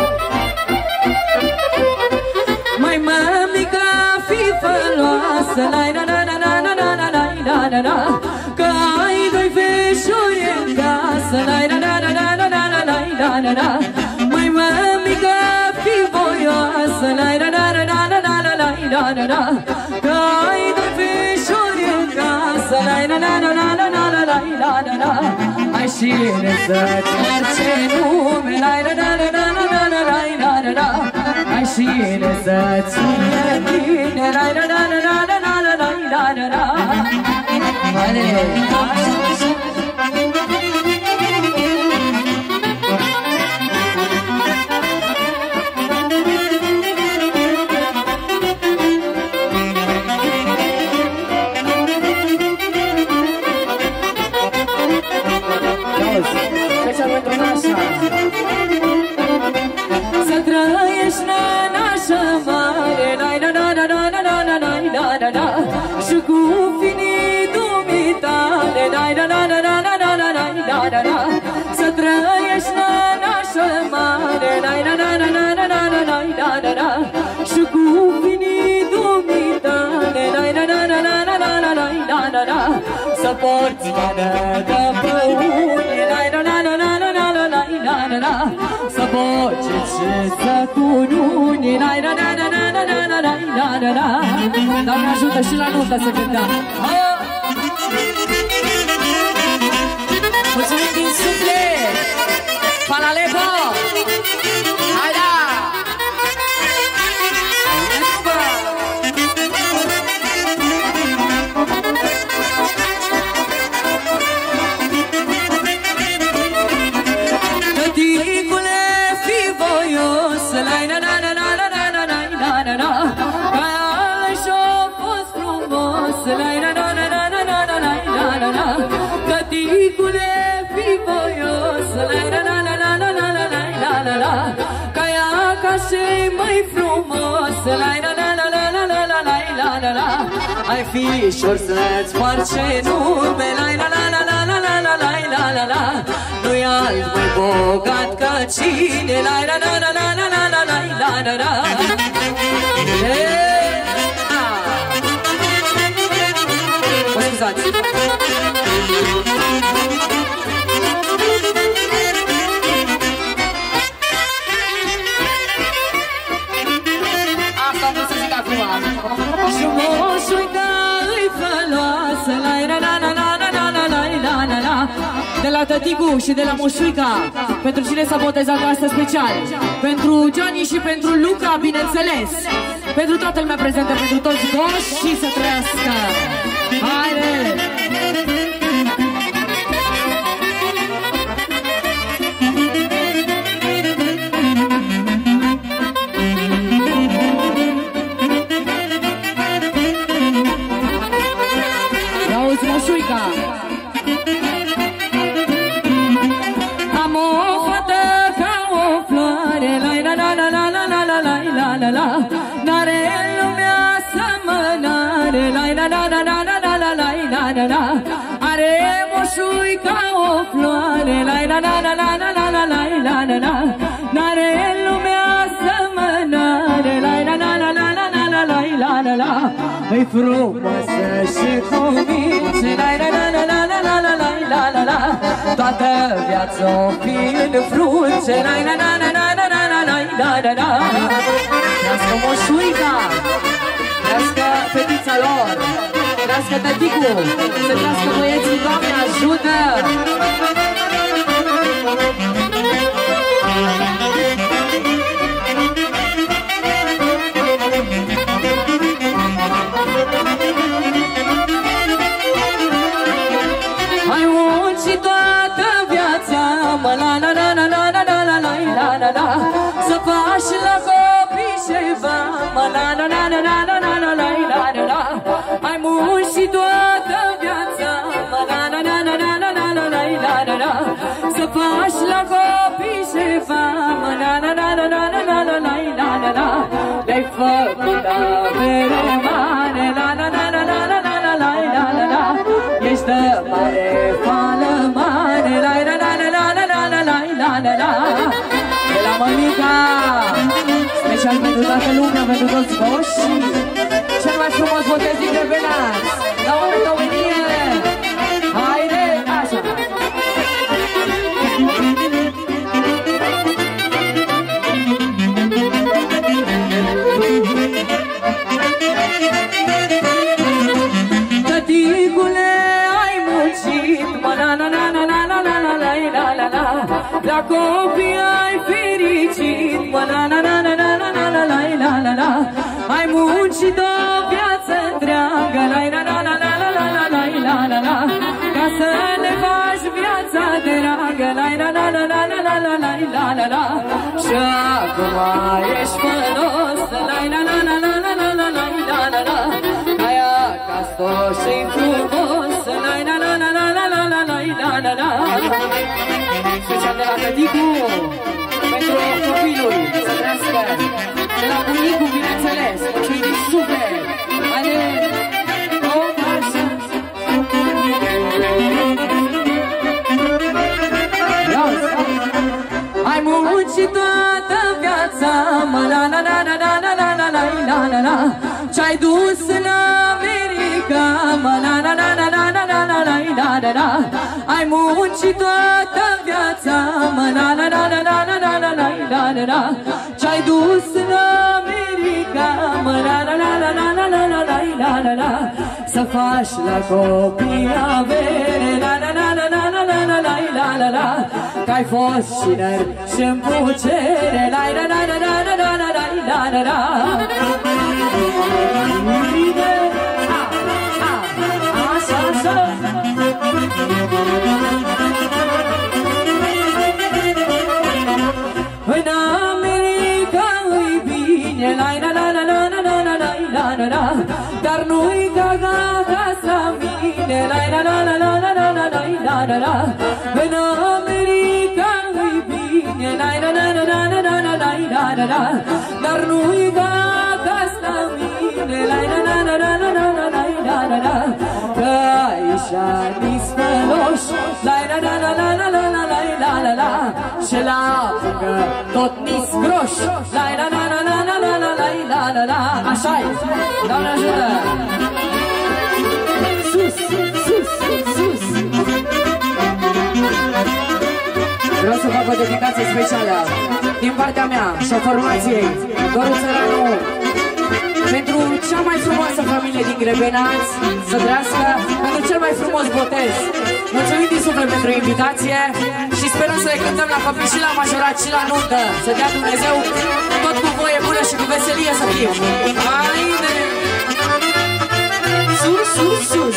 Mai mămica, fi făloasă, la la la la la la la la la la la. Că ai doi veșori în casă, la la la la la la la la la la la. Mai mămica, fi voioasă, la la la la la la la la la la la. Că ai doi veșori în casă, la la la la la la la la la la la. Ai și să-ți merge nume, la la la la la la la la la la la. Ai și să-ți fie bine, la la la la la la la la la la la. Haide! Special pentru nașa. Să trăiești nașa mare, la la la la la la la la la la la. Și cu finii dumitale, la la la la la la la la la la la. Să trăiești nașa mare, la la la la la la la la la la la. Și cu finii dumitale, la la la la la la la la la la la. Să porți mână de păuni, la la la la la la la la la la la. Să boce și să cununi, la la la la la la la la la la la. Doamne ajută și la nuntă să cântăm. Mulțumim din suflet! Palalepo! Hai da! Ai fi ușor să-ți parce nume, nu-i alt mai bogat ca cine, mă scuzați. Asta am vrut să zic acum. Frumosul că-i făloasă, de la tăticu și de la moșuica, pentru cine s-a botezat astăzi special, pentru Gianni și pentru Luca, bineînțeles, pentru toată lumea prezentă, pentru toți goși și să trăiască. Haide! Ia-uzi moșuica! N-are lumea asemănare, are moșuica o floare, n-are lumea asemănare, e frumoasă și convinge, toată viața-o fi în frunce, trească moșuica, trească fetița lor, trească tăticu, să trească băieții, Doamne ajută! Ai muncit toată viața, mă, la la la la la la la la la la la, să faci la copii ceva, mă, la la la la la la la la la la la. Ai muncit toată viața, mă, la la la la la la la la la la la, să faci la copii ceva, mă, la la la la la la la la la la la. Le-ai făcut avere mare, la la la la la la la la la la la. Ești de mare fală mare, la la la la la la la la la la la. De la mămica, special pentru toată lumea, pentru toți goșii, cel mai frumos botez dintre venați, la o metomenie. Haide, așa! Tăticule, ai muncit, mă, la la la la la la la la la la la. La copii ai fericit, mă, la la la la la la la la la la la. Ai muncit o viață întreagă, la la la la la la la la la la la, ca să le faci viața dragă, la la la la la la la la la la la. Și acum ești fălos, la la la la la la la la la la la. Ai acasă și frumos, la la la la la la la la la la la. Special de la tăticu, pentru copilul, să trească, de la bunicul, bineînțeles, cei din suflet. Haide, o marșă! Ai muncit toată viața, mă, la la la la la la la la la la la. Ce-ai dus în America, mă, la la la la la la la la la la la. Ai muncit toată viața, mă, la la la la la la la la la la la. Ce-ai dus în America, mă, la la la la la la la la la la la. Să faci la copii avere, la la la la la la la la la la la. Că-ai fost șiner și-n pucere, la la la la la la la la la la la. Așa, așa. În America îi bine, la la la la la la la la la la la. Dar nu-i ca gata să vine, la la la la la la la la la la la. În America îi bine, la la la la la la la la la la la. Dar nu-i gata la la, că așa dispăloși, la la la la la la la la la la la, și la fugă tot nis groș, la la la la la la la la la la la, așa-i, Doamne ajută! Sus, sus, sus! Vreau să fac o dedicație specială din partea mea și a formației Doru Țăranu pentru cea mai frumoasă familie din Grebenați, să trăiască, pentru cel mai frumos botez. Mulțumim din suflet pentru invitație și sperăm să le cântăm la copii și la majorat și la nuntă. Să dea Dumnezeu tot cu voie bună și cu veselie să fim. Haide! Sus, sus, sus!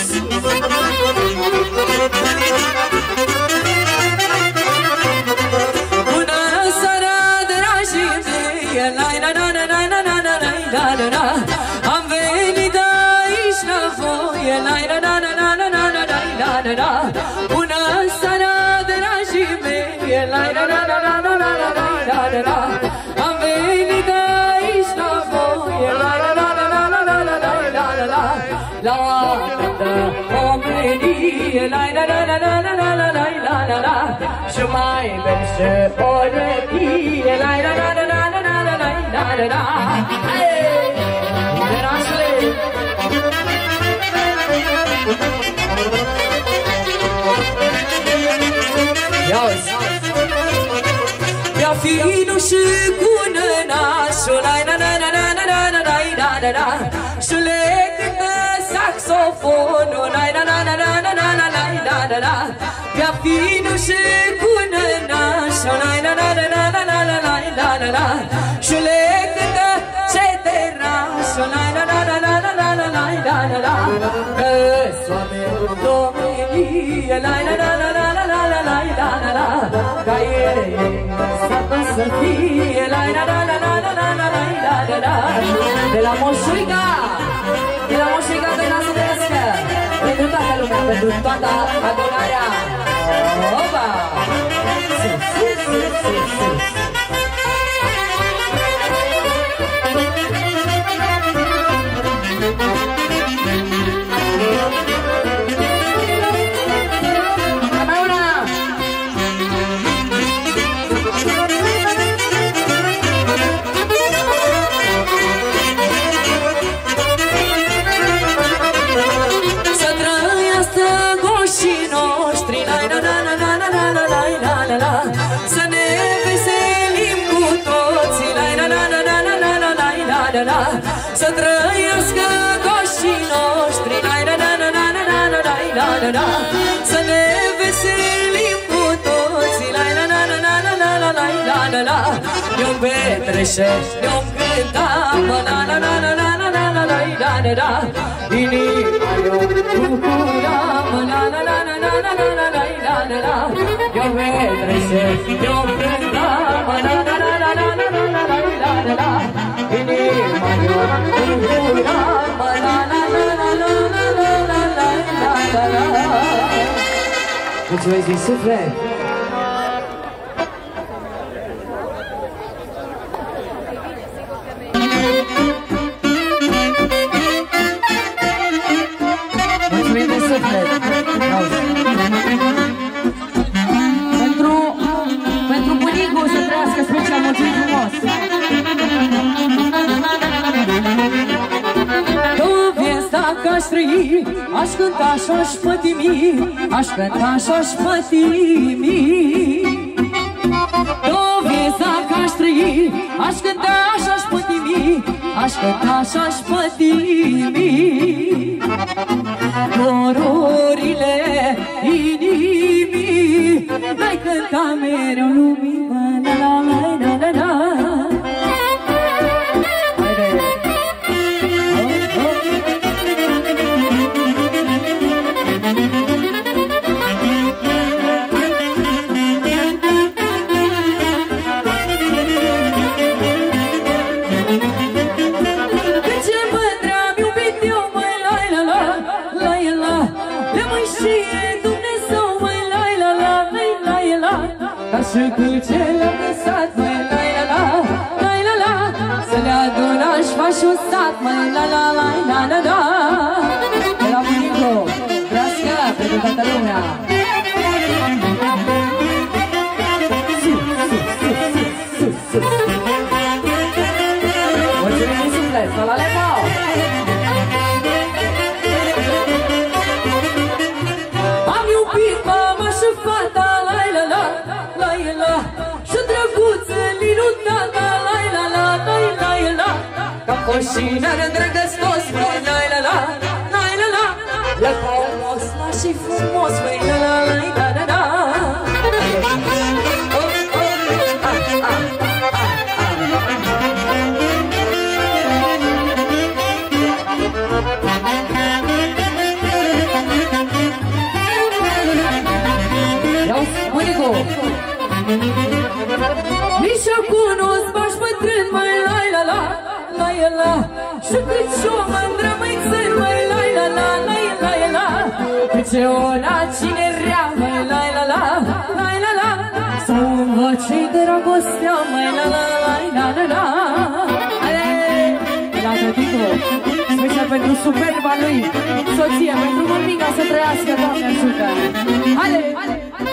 Bună seara, dragii mei, la la la la la la la la la la la. Am venit aici la voi, la la la la la la la la la la la. Bună seara, dragii mei, la la la la la la la la la la la. Am venit aici la voi, la la la la la la la la la la la. La oameni omenie, la la la la la la la la la la la. Și mai merge o răchie, la la la la la la la la la la la. Hei! Derașule! Ia-uzi! Ia finu și cu nănașul, la la la la la la la la la la la. Și le cântă saxofonul, la la la la la la la la la la la. Ia finu și cu nănașul, la la la la la la la la la la la. Și le cântă ceterașul, la la la la la la la la la la la la. Că-s oameni domenie, la la la la la la la la la la la la. Ca ei să fie, la la la la la la la la la la la. De la Moșuica, de la Moșuica de la Sudescă, pentru toată lumea, pentru toată adunarea. Opa! Sus, sus, sus, sus, sus. Mai una! Să trăiască goșii noștri, la la la la la la la la la la la. Să ne veselim cu toții, la la la la la la la la la la la. Să trăiască goșii noștri, la la la la la la la la la la la. Să ne veselim cu toții, la la la la la la la la la la la. Eu-mi petreșesc, eu-mi cântam, la la la la la la la la la la la. Inima eu bucuram, la la la la la la la la la la la. Eu-mi petreșesc, eu-mi cântam, la la la la la la la la la la la. Inima eu bucuram, la la la la la la la la la la la. Mulțumesc din suflet! Mulțumim din suflet! Pentru, pentru bunicul să trăiască special, mulțumim frumos! Dacă aș trăi, aș cânta și-aș pătimi, aș cânta și-aș pătimi. Dovezi dacă aș trăi, aș cânta și-aș pătimi, aș cânta și-aș pătimi. Dororile inimii, n-ai cânta mereu lumii, la la la la la la. Și cu ce le-am lăsat, măi, la la la, la la la. Să le adun aș faci un sat, măi, la la la, la la la. De la cu toată lumea. Mulțumim din suflet, la lepau! Am iubit mama și fata, la-i-la-la, la-i-la, și drăguță minunata, la-i-la-la, la-i-la-la, ca coșinar îndrăgăstos, la-i-la-la, la-i-la-la, la frumos, la și frumos, la-i-la-la, la-i-la-la. Nici acum nu-ți faci bătrân, măi, la-i-la-la, la-i-la, și cât și o mândră, măi, țări, măi, la-i-la-la, la-i-la-la, cât ce ona cine rea, măi, la-i-la-la, la-i-la-la, să învăței dragostea, măi, la-la, la-i-la-la. Ale, la tăticu, special pentru superba lui, soție, pentru mămica să trăiască, Doamne ajută. Ale, ale, ale.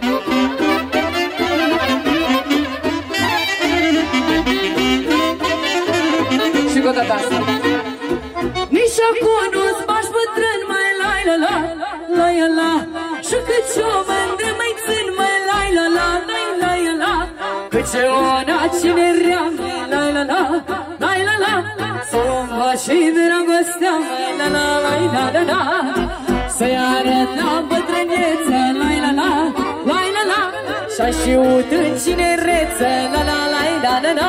Nici acum nu-ți faci bătrân, mai la-i-la-la, la-i-la, și cât ce o mândră, mai țin, mai la-i-la-la, la-i-la-la, cât ce ona cine rea, mai la-i-la-la, la-i-la-la, să-mi faci dragostea, mai la-la, la-i-la-la, să-i arăt la bătrâneță, la-i-la-la, la-i-la-la, și-a știut în cinereță, la-la, la-i-la-la.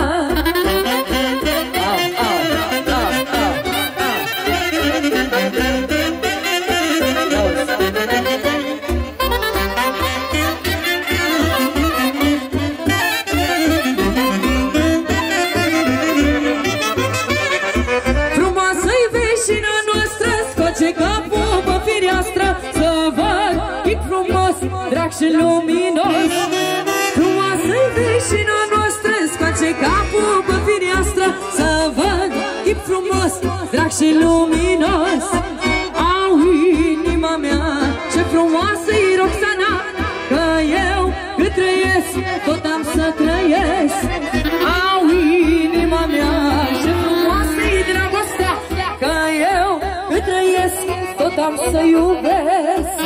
Frumoasă-i veșina noastră, scoace capul pe fereastră, să văd chip frumos, drag și luminos. Frumoasă-i veșina noastră, scoace capul pe fereastră, să văd chip frumos, drag și luminos. Au, inima mea, ce frumoasă-i Roxana, că eu cât trăiesc, tot am să trăiesc. Au, inima mea, ce frumoasă-i dragostea, că eu cât trăiesc, tot am să iubesc.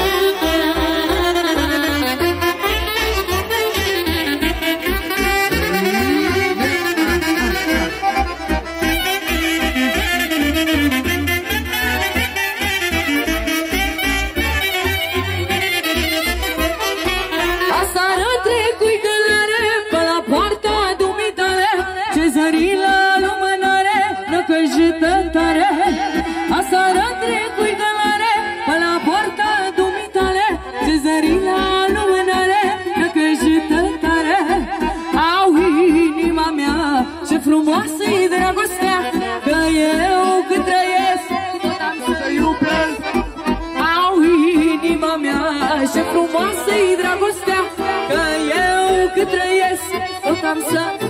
Aseară trecui călare pe la poarta dumitale, cezărila lumânare, năcăjită tare. Au, inima mea, ce frumoasă-i dragostea, că eu cât trăiesc, tot am să iubesc. Au, inima mea, ce frumoasă-i dragostea, că eu cât trăiesc, tot am să iubesc.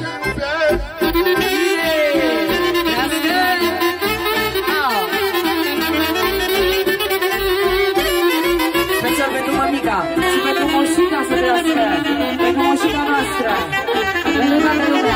Și pentru moșica să trăiască, pentru moșica noastră, pentru toată lumea.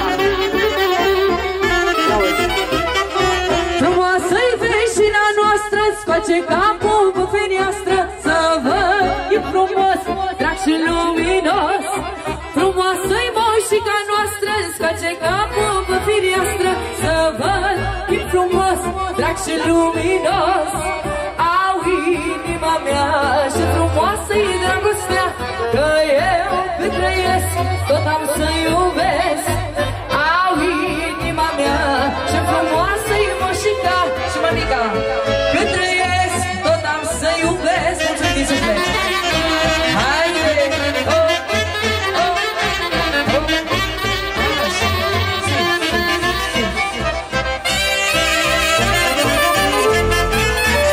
Frumoasă-i veșina noastră, scoace capul pe fereastră, să văd e frumos, drag și luminos. Frumoasă-i moșica noastră, scoace capul pe fereastră, să văd e frumos, drag și luminos. Au, inima mea, și frumoasă-i dragostea, că eu cât trăiesc, tot am să iubesc. Au, inima mea, ce frumoasă-i moșica și mămica, cât trăiesc, tot am să iubesc. Mulțumim din suflet! Haide! Oh, oh, oh.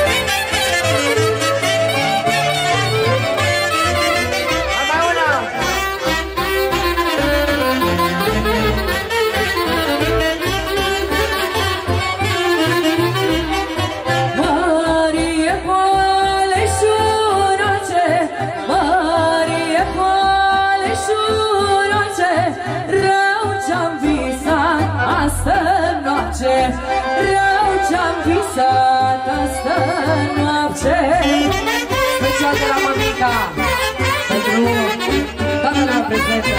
Una visat asta noapte. Special de la mămica pentru toată la prezență.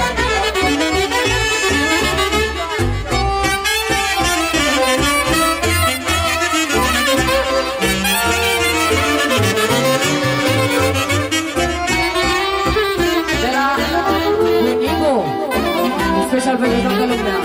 De la bunicu, special pentru toată lumea.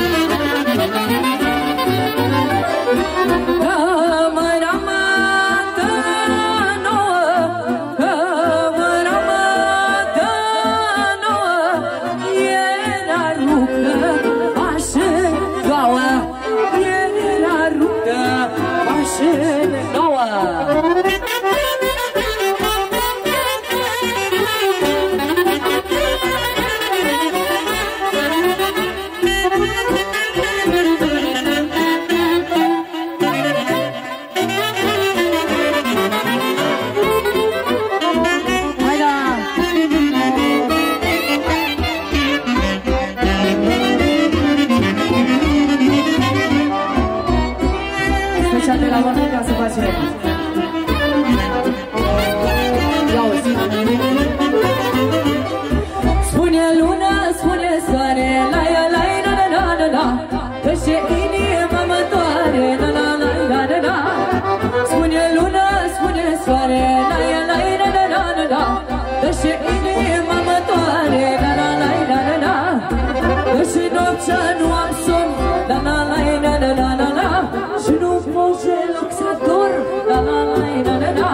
Spune luna, spune soare, la la la la la la la, că și inima mă doare, la la la la la la. Spune luna, spune soare, la la la la la la la, că și inima mă doare, la la la la la la. Că și noaptea nu am somn, la la la la la la la la, și nu pot deloc să dorm, la la la la la la.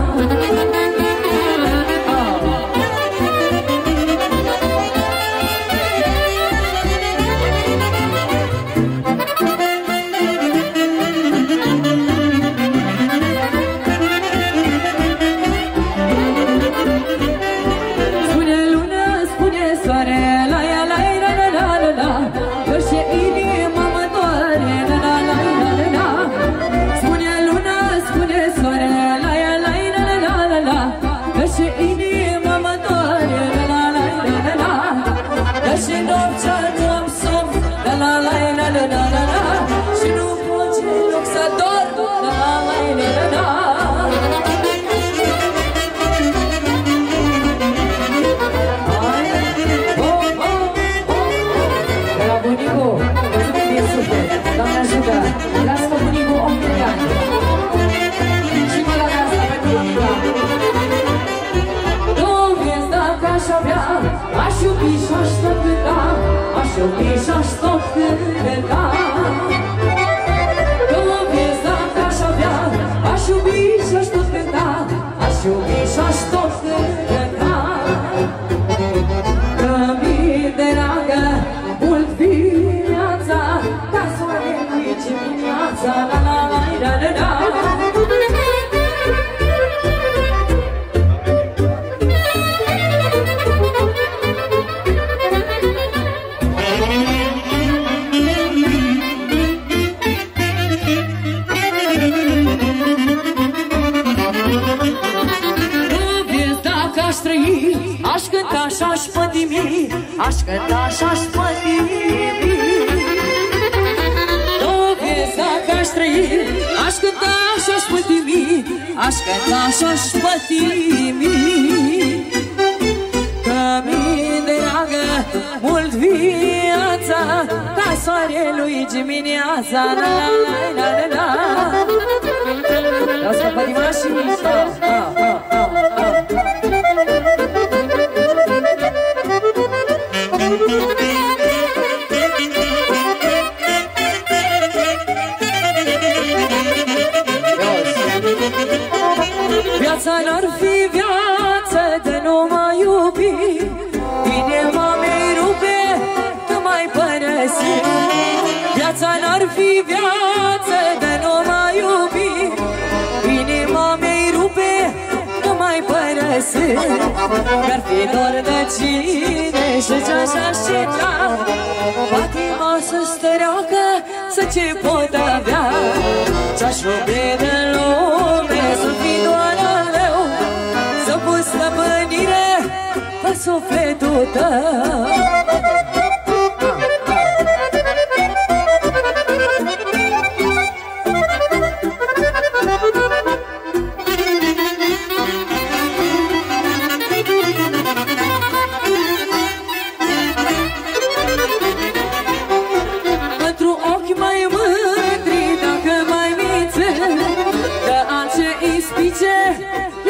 Aș cânta și-aș pătimi. Două vieți dacă aș trăi, aș cânta și-aș pătimi, aș cânta și-aș pătimi. Că mi-e dragă mult viața, ca soarelui dimineața. La la la la la. Las că pătima și mișa. Viața n-ar fi viață de nu mă iubi, inima mea-i rupe că m-ai părăsit. Viața n-ar fi viață de nu mă iubi, inima mea-i rupe că m-ai părăsit. Că-ar fi dor de cine și ce-aș aștepta, patima să stăreacă să ce pot avea. Ce-aș rupe de lume să fii doar al meu, să pus stăpânire pe sufletul tău.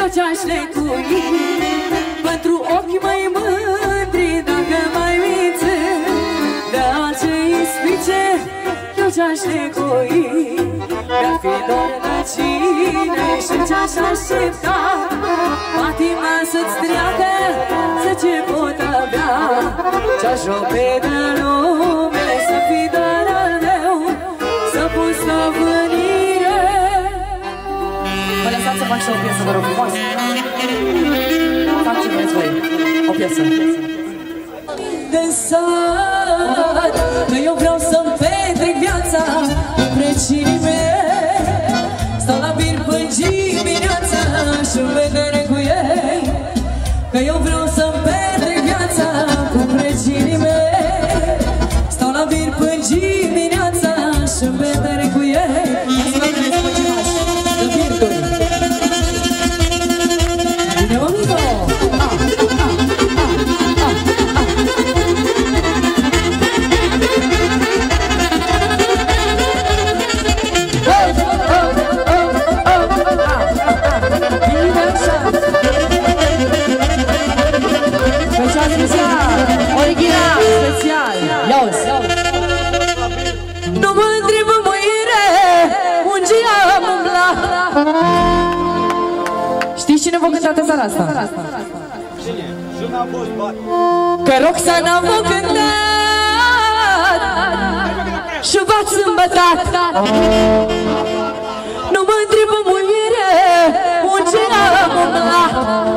ce-aș necui pentru ochi mai mândri, dacă mai mință de alte ispice, eu ce-aș necui mi-ar fi dor de cine și ce-aș aștepta patima să-ți treacă, să ce pot avea, ce-aș rope de lume să fii doar al meu, să pun stăpânire. Vă lăsați să fac și o piesă, vă rog frumos. Fac ce vreți voi, o piesă. De sat, că eu vreau să-mi petrec viața cu precinii mei, stau la bir până dimineața și-mi vedere cu ei, că eu vreau să-mi petrec viața cu precinii mei, stau la bir până dimineața și-mi vedere cu ei. Asta mă trebuie să mă cimași, de virturi. Bine, mă, mico! Original, special. Iauzi. Nu mă întrebă mâine, unde am umblat. Știți cine vă cântat seara asta? Cine? Juna Bosbat. Că Roxana vă cântat și v-ați îmbătat. Nu mă întrebă mâine, unde am umblat.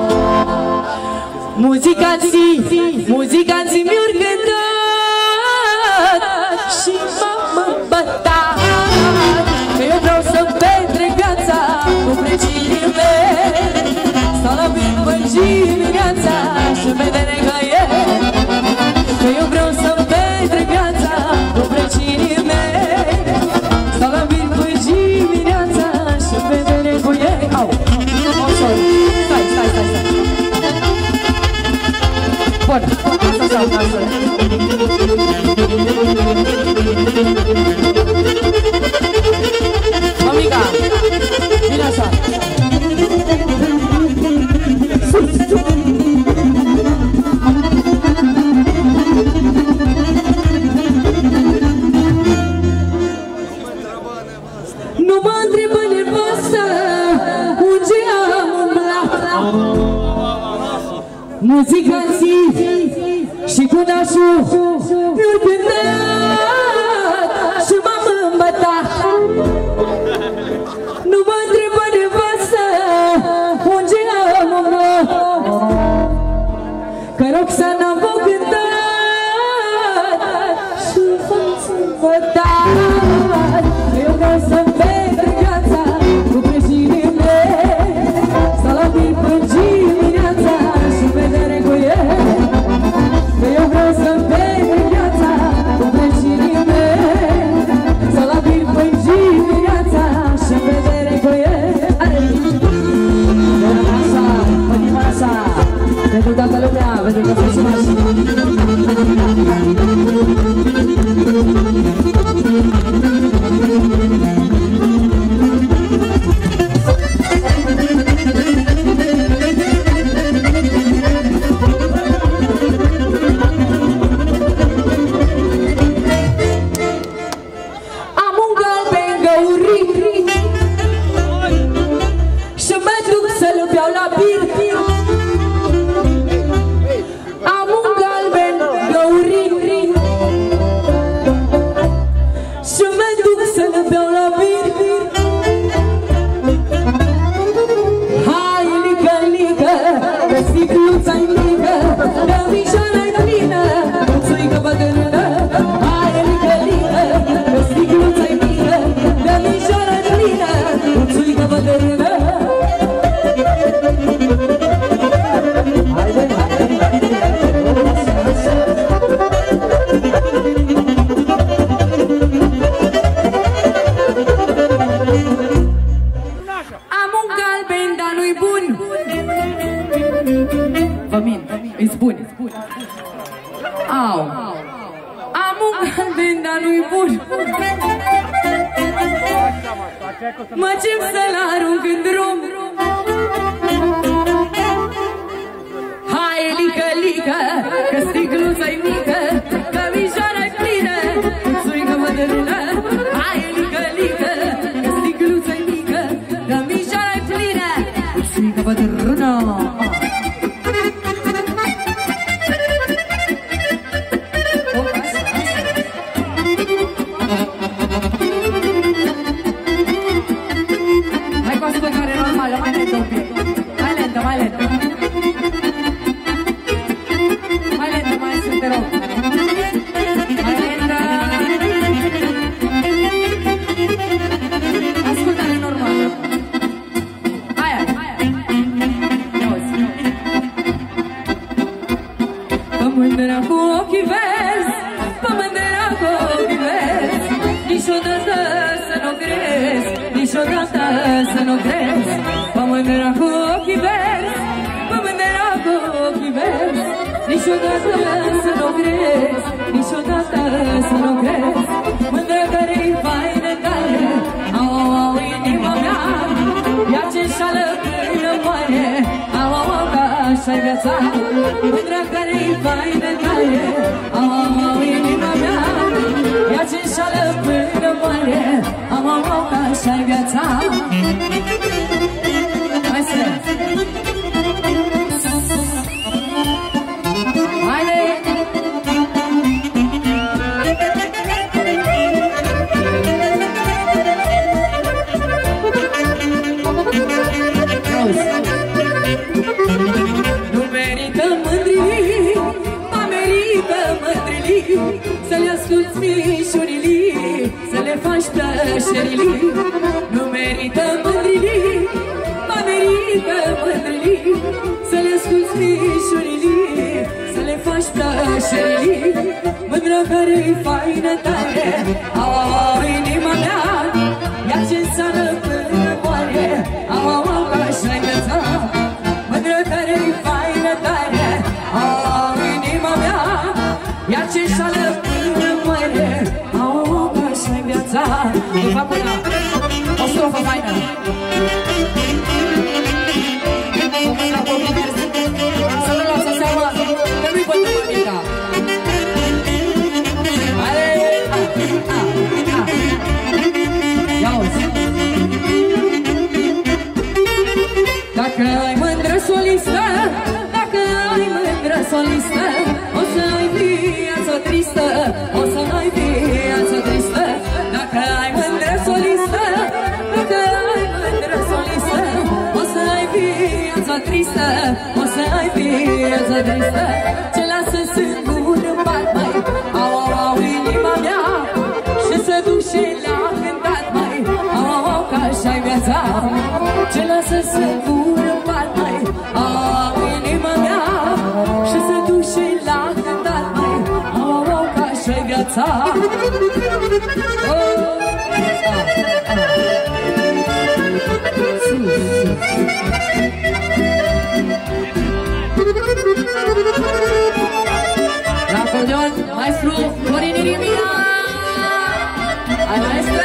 Muzicanții, muzicanții mi-au cântat și m-am îmbătat, că eu vreau să-mi petrec viața cu precinii mei, stau la bir până dimineața și-mi vedere ca ei, că eu vreau să-mi petrec viața cu precinii mei, stau la bir până dimineața și-mi vedere cu ei. Au, ușor, stai, stai, stai, stai. Bun, asta s-a pasă. Mamica, vine așa. Nu mă întrebă nevastă unde am umblat. Muzicanții și cu nașul mi-au cântat și m-am îmbătat. Nu mă întrebă nevastă unde am umblat, că Roxana v-a cântat și v-ați îmbătat. Eu vreau să-mi petrec viața cu precinii mei, stau la bir până dimineața și-mi vedere cu ei, că eu vreau să-mi petrec viața cu precinii mei, stau la bir până dimineața și-mi vedere cu ei. Vedem așa, vedem așa, pentru toată lumea, pentru că facem așa. Au, am un galben, dar nu-i bun. Mă cem să-l arunc în drum. Hai, lică, lică, că sticluța-i mică, cămișoara-i plină, țuică-mă de lună. Hai, lică, lică, că sticluța-i mică, cămișoara-i plină, țuică-mă de lună. Hai cu ascultare normală, mai lentă un pic. Mai lentă, mai lentă. Mai lentă, mai sunt, te rog. Mai lentă. Ascultare normală. Aia, aia. Auzi. Pământera cu ochii verzi, pământera cu ochii verzi, niciodată să nu crezi, niciodată să nu crezi. Pământera cu ochii verzi, pământera cu ochii verzi, niciodată să nu crezi, niciodată să nu crezi. Mândră care-i faină tare, au, au, au, inima mea, ea ce șală până moare, au, au, au, că așa-i viața. Mândră care-i faină tare, au, au, au, inima mea, ea ce șală până moare, au, au, au, că așa-i viața. Hai să haide! Nu merită mândrilii, ma merită mândrilii, să le asculți mișurilii, să le faci plăcerilii. Nu merită mândrilii, ma merită mândrilii, să le asculți mișurilii, să le faci plăcerilii. Mândră care-i faină tare, au, au, au, inima mea, ea ce înseamnă până moare, au, au, au, că așa-i viața. Mândră care-i faină tare, au, au, inima mea, ea ce înseamnă până moare, au, au, că așa-i viața. De fapt, până o strofă faină. Mândră cu ochii verzi, să nu lasă seama, că nu-i văd după mica. Dacă ai mândră solistă, dacă ai mândră solistă, o să ai viață tristă, o să ai viață tristă. Dacă ai mândră solistă, dacă ai mândră solistă, o să ai viață tristă, o să ai viață tristă. Ce lasă singur în pat, mai, au, au, au, inima mea, și să duce la cântat, mai, au, au, au, că așa-i viața. Ce lasă singur în pat, mai, au, au, inima mea, și să duce la cântat, mai, au, au, au, că așa-i viața. Oh, ah, ah. Sus, sus. La acordeon, maestru Florin Irimia! Hai, maestre!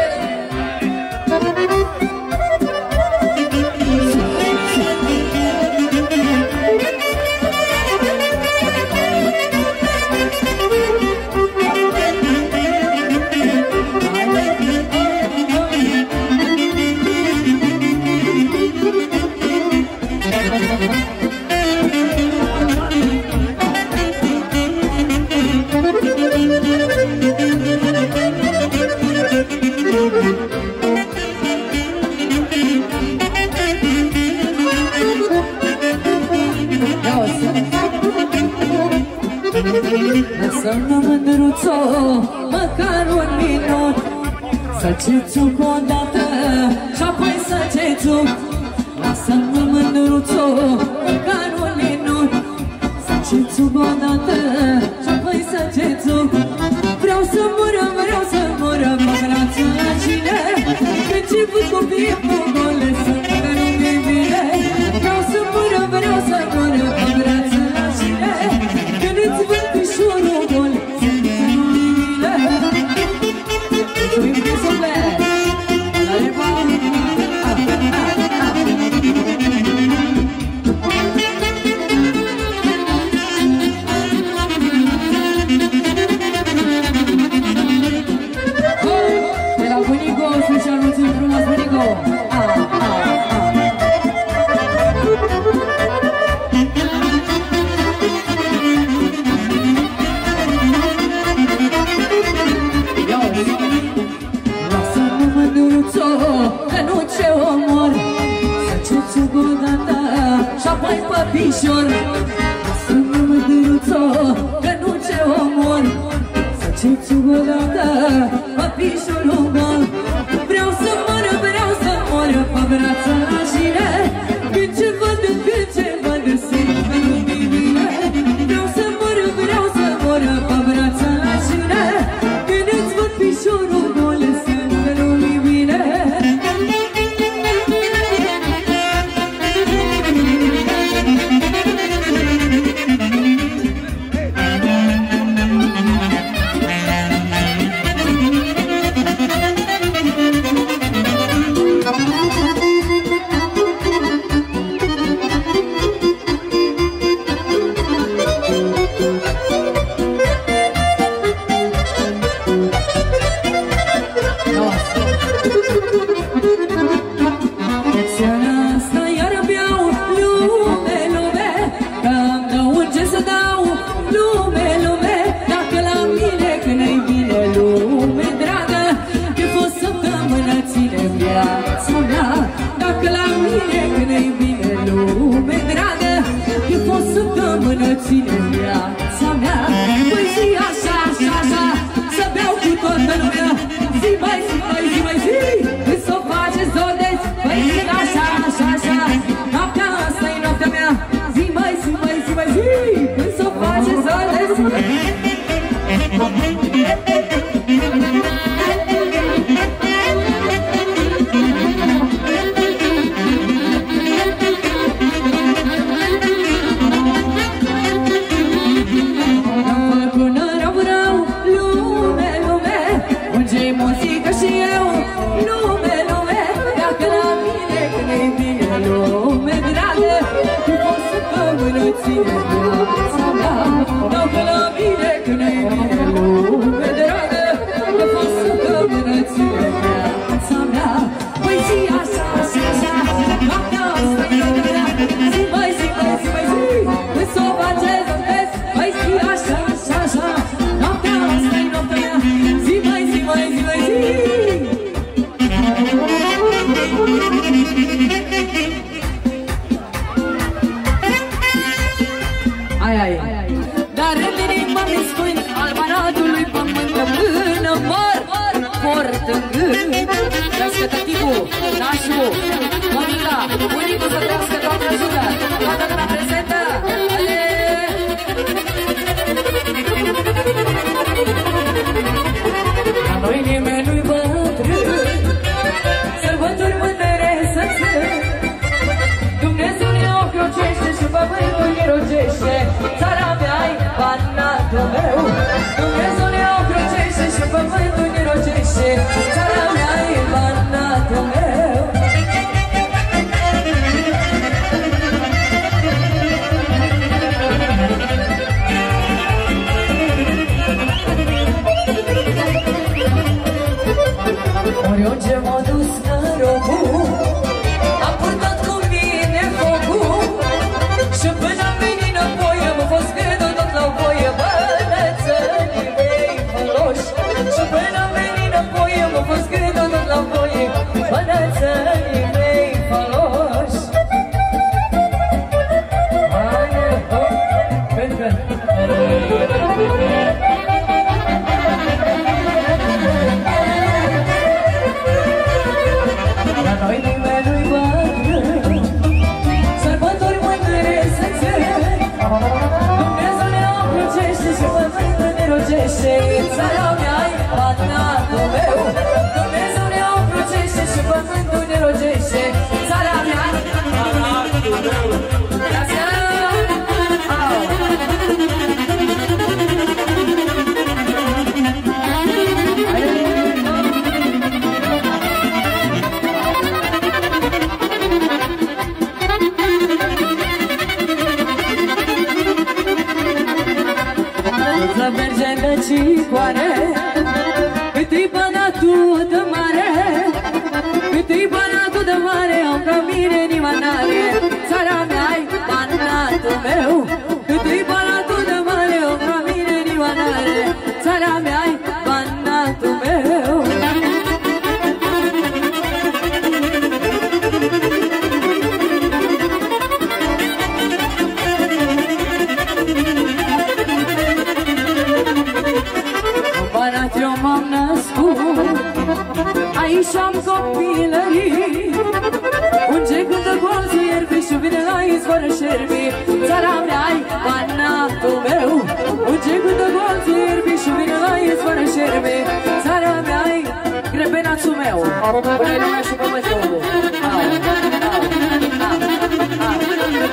Lăsăm-mă mândruțo, măcar un minut, să cețuc odată și apoi să cețuc. Lasă-mă mândruțo, măcar un minut, să cețuc odată și apoi să cețuc. Vreau să mură, vreau să mură, mă brață la cine, început copiii pogole, să-mi că nu-mi bine. Vreau să mură, vreau să mură, mă brață la cine, când îți văd pișorul gol, să-mi că nu-mi bine. Mulțumim de suflet! La repa! Ah, ah, ah! măpișor, sună mădăruțo, că nu ce omor. Să ce-ți o dată, măpișorul gol. Vreau să mor, vreau să mor pe brața la șine, când ce văd, când ce văd, simt nu-mi bine. Vreau să mor, vreau să mor pe brața la șine, când îți văd pișorul gol, simt că nu-mi bine. m-am născut, aici am copilării. Unge cântă colțul ierbii și vine la izvor șerbii. Țara mea-i banatul meu. Unge cântă colțul ierbii și vine la izvor șerbii. Țara mea-i grebenațul meu. Pune-i lumea și pământul. Au, au, au, au.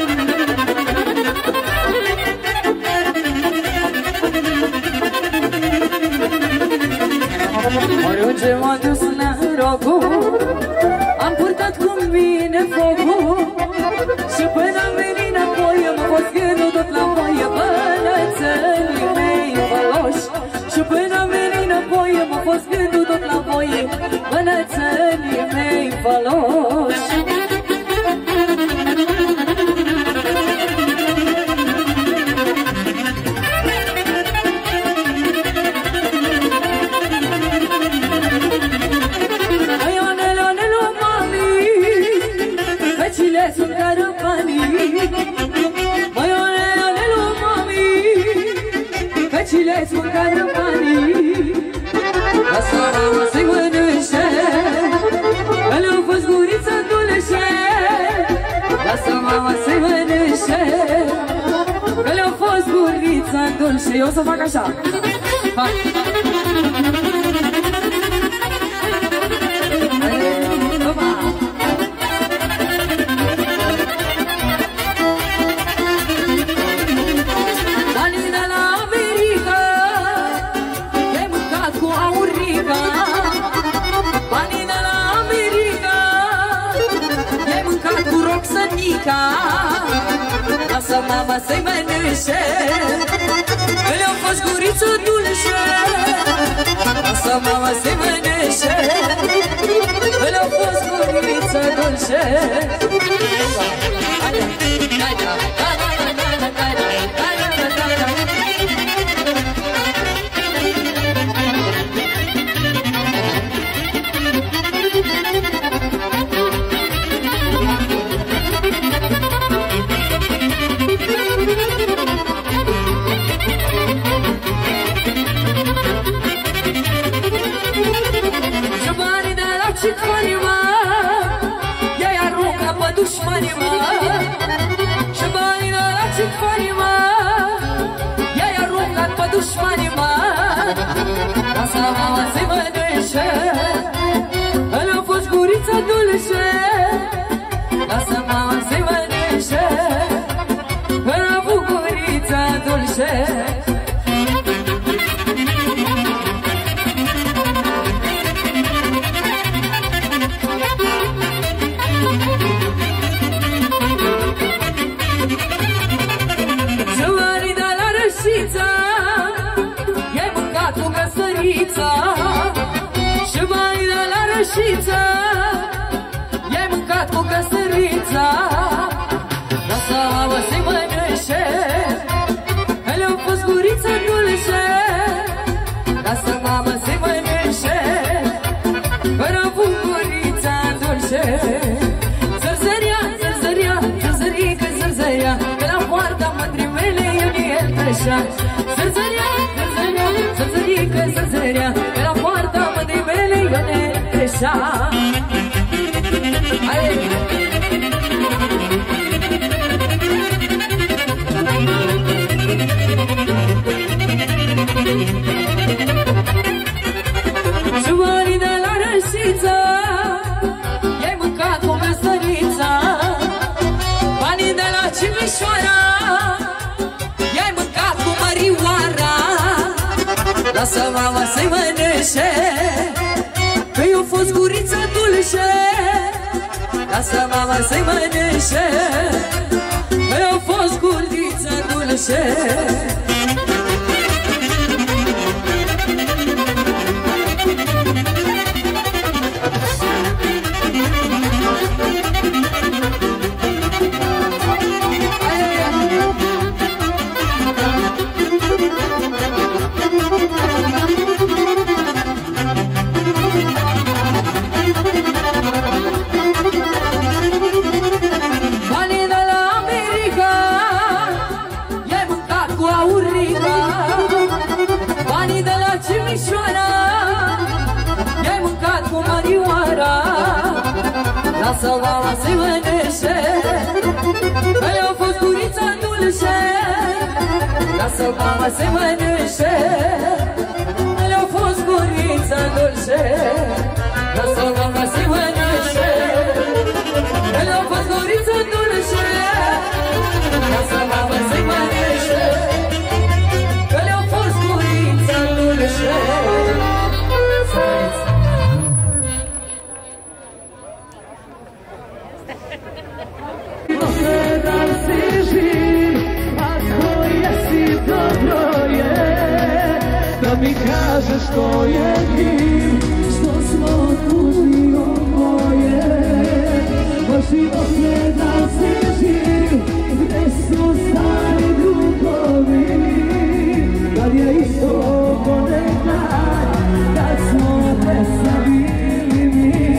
Oriunde m-a dus norocul, am purtat cum vine focul. Și până am venit înapoi, m-a fost gândul tot la voie. Bănățării mei foloși. Și până am venit înapoi, m-a fost gândul tot la voie. Bănățării mei foloși. Sunt carăpanii, măi, ole, ole, lu, mami, căcile sunt carăpanii. Lasă mama să-i mănânce, că le-au fost gurița dulce. Lasă mama să-i mănânce, că le-au fost gurița dulce. Eu o să fac așa. Fac. Lasă mama să-i mănânce, că le-au fost guriță dulce. Lasă mama să-i mănânce, că le-au fost guriță dulce. Lasă mama să-i mănânce, că le-au fost gurița dulce. Lasă mama să-i mănânce, că le-au fost gurița dulce. Zăvarii de la Rășița, i-ai mâncat cu găsărița. Și mai de la Rășița, i-ai mâncat cu găsărița. Lasă mama să-i mănânce, că le-au fost gurița dulce. Lasă mama să-i mănânce, că le-au fost gurița dulce. Zărzăria, zărzăria, zărzărică, zărzăria, că la poarta mândrii mele eu de el trecea. Zărzăria, zărzăria, zărzărică, zărzăria, că la poarta mândrii mele eu de trecea. Jumării de la Rășița, i-ai mâncat cu găsărița. Banii de la Cimișoara, i-ai mâncat cu mărioara. Lasă mama să-i mănânce, că i-a fost gurița dulce. Lasă mama să-i mănânce, că i-a fost gurița dulce. Cimișoara, cu Marioara, lasă-l mama să-i mănânce, le-a fost gurița dulce, lasă-l mama să-i mănânce, le-a fost gurița dulce, lasă-l mama să-i mănânce, le-a fost gurița dulce, lasă-l mama să-i mănânce, le-a fost gurița dulce. Mi kaže što je tim, što smo tužni oboje. Moj život je da se živ, gde su stari drugovi. Kad je isto ponekad, kad smo presavili mi.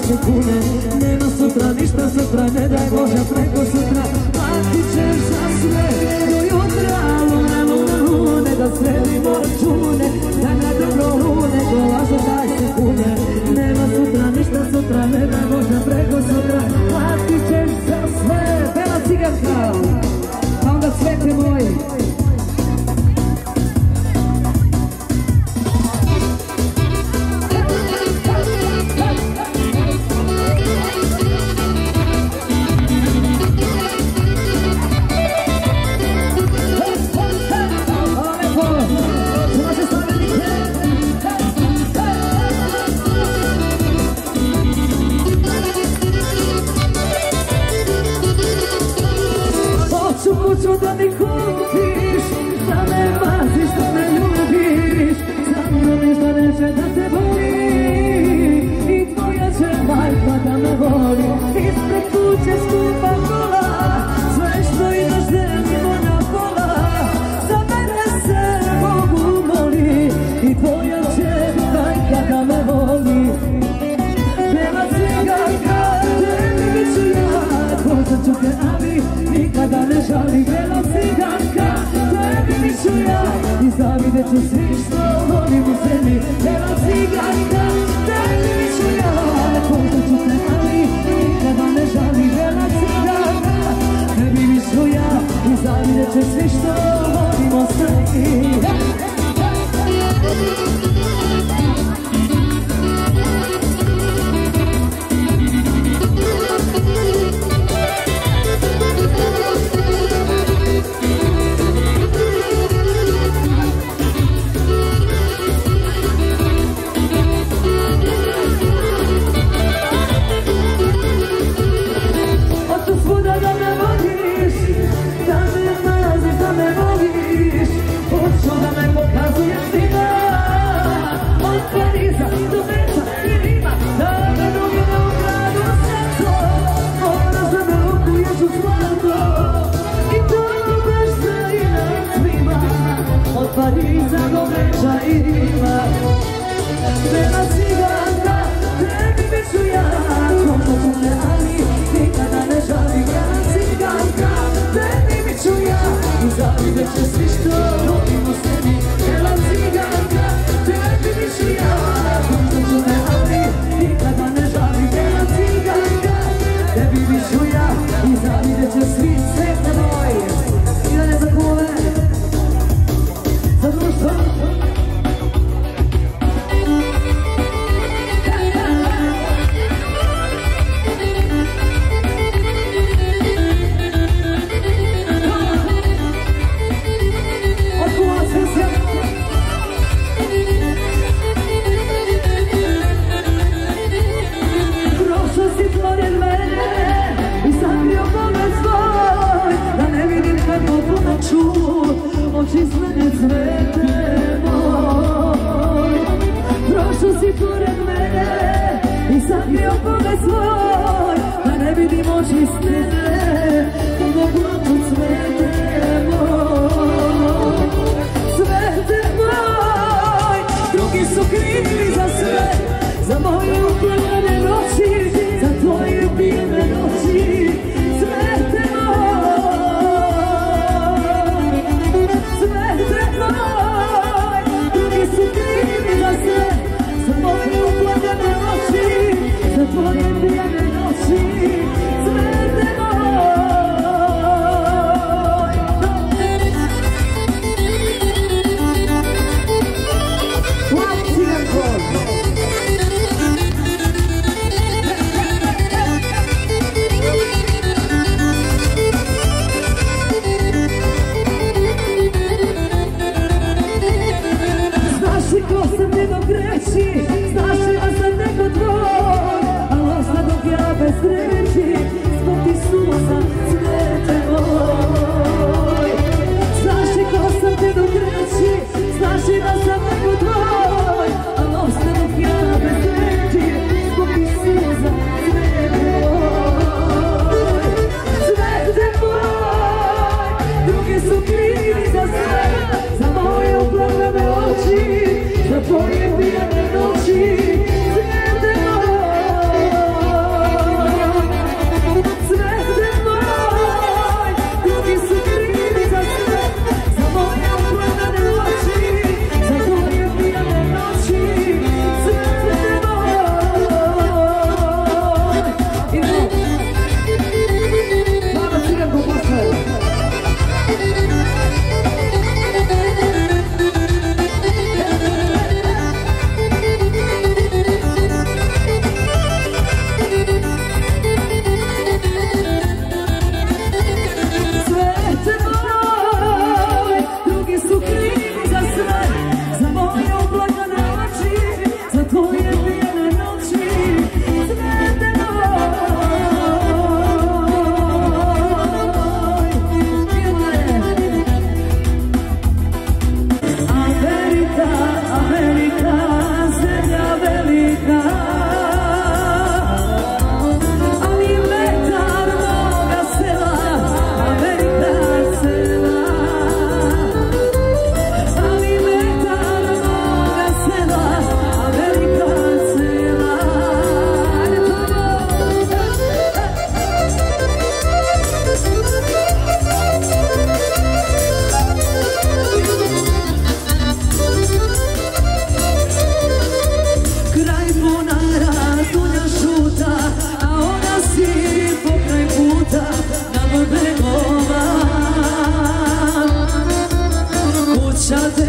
se kune. Nema sutra ništa, sutra ne daj Bože preko sutra. Platit ćeš za sve do jutra. Lune, lune, lune, da sredimo račune. Da na dobro lune, dolaze daj se kune. Nema sutra ništa, sutra ne daj Bože preko sutra. Platit ćeš za sve. Bela cigarka, a onda cvete moji. Hoću da mi kupiš, da me maziš, da me ljubiš. Znam da ništa neće da te boli i tvoja će majka da me voli. Ispred kuće skupa kola, sve što imaš delimo na pola. Za mene se Bogu moli i tvoja će majka da me voli. Bela cigarka, tebi bit ću ja, kožat ću te, ali nikada ne žali. Bela cigarka, tebi bit ću ja i zavidjet ću svi što volim u zemlji. Bela cigarka, tebi bit ću ja, kožat ću te, ali nikada ne žali. Bela cigarka, tebi bit ću ja i zavidjet ću svi što volim u zemlji. Pariza do Beča i Rima. Bela cigarka, tebi bit ću ja, kožat ću te, ali nikada ne žali. Bela cigarka, tebi bit ću ja i zavidjet će svi što volim u sebi. Bela cigarka, tebi bit ću ja, kožat ću te, ali nikada ne žali. Bela cigarka, tebi bit ću ja i zavidjet će svi svete moji. I da ne zakule za društvo. Prošao si pored mene i sakrio pogled svoj, da ne vidim kako ponoću oči s mene cvete moj. Prošao si pored mene i sakrio pogled svoj, da ne vidim oči s mene kako ponoću cvete moj. Cvete moj, drugi su krivi za sve, za moje upljene noći, za tvoje upljene noći. Cvete moj, cvete moj, drugi su krivi za sve, za moje upljene noći, za tvoje upljene noći. Cvete moj. Znaš li ko sam te dok reći, znaš li da sam neko tvoj, ali ostao dok ja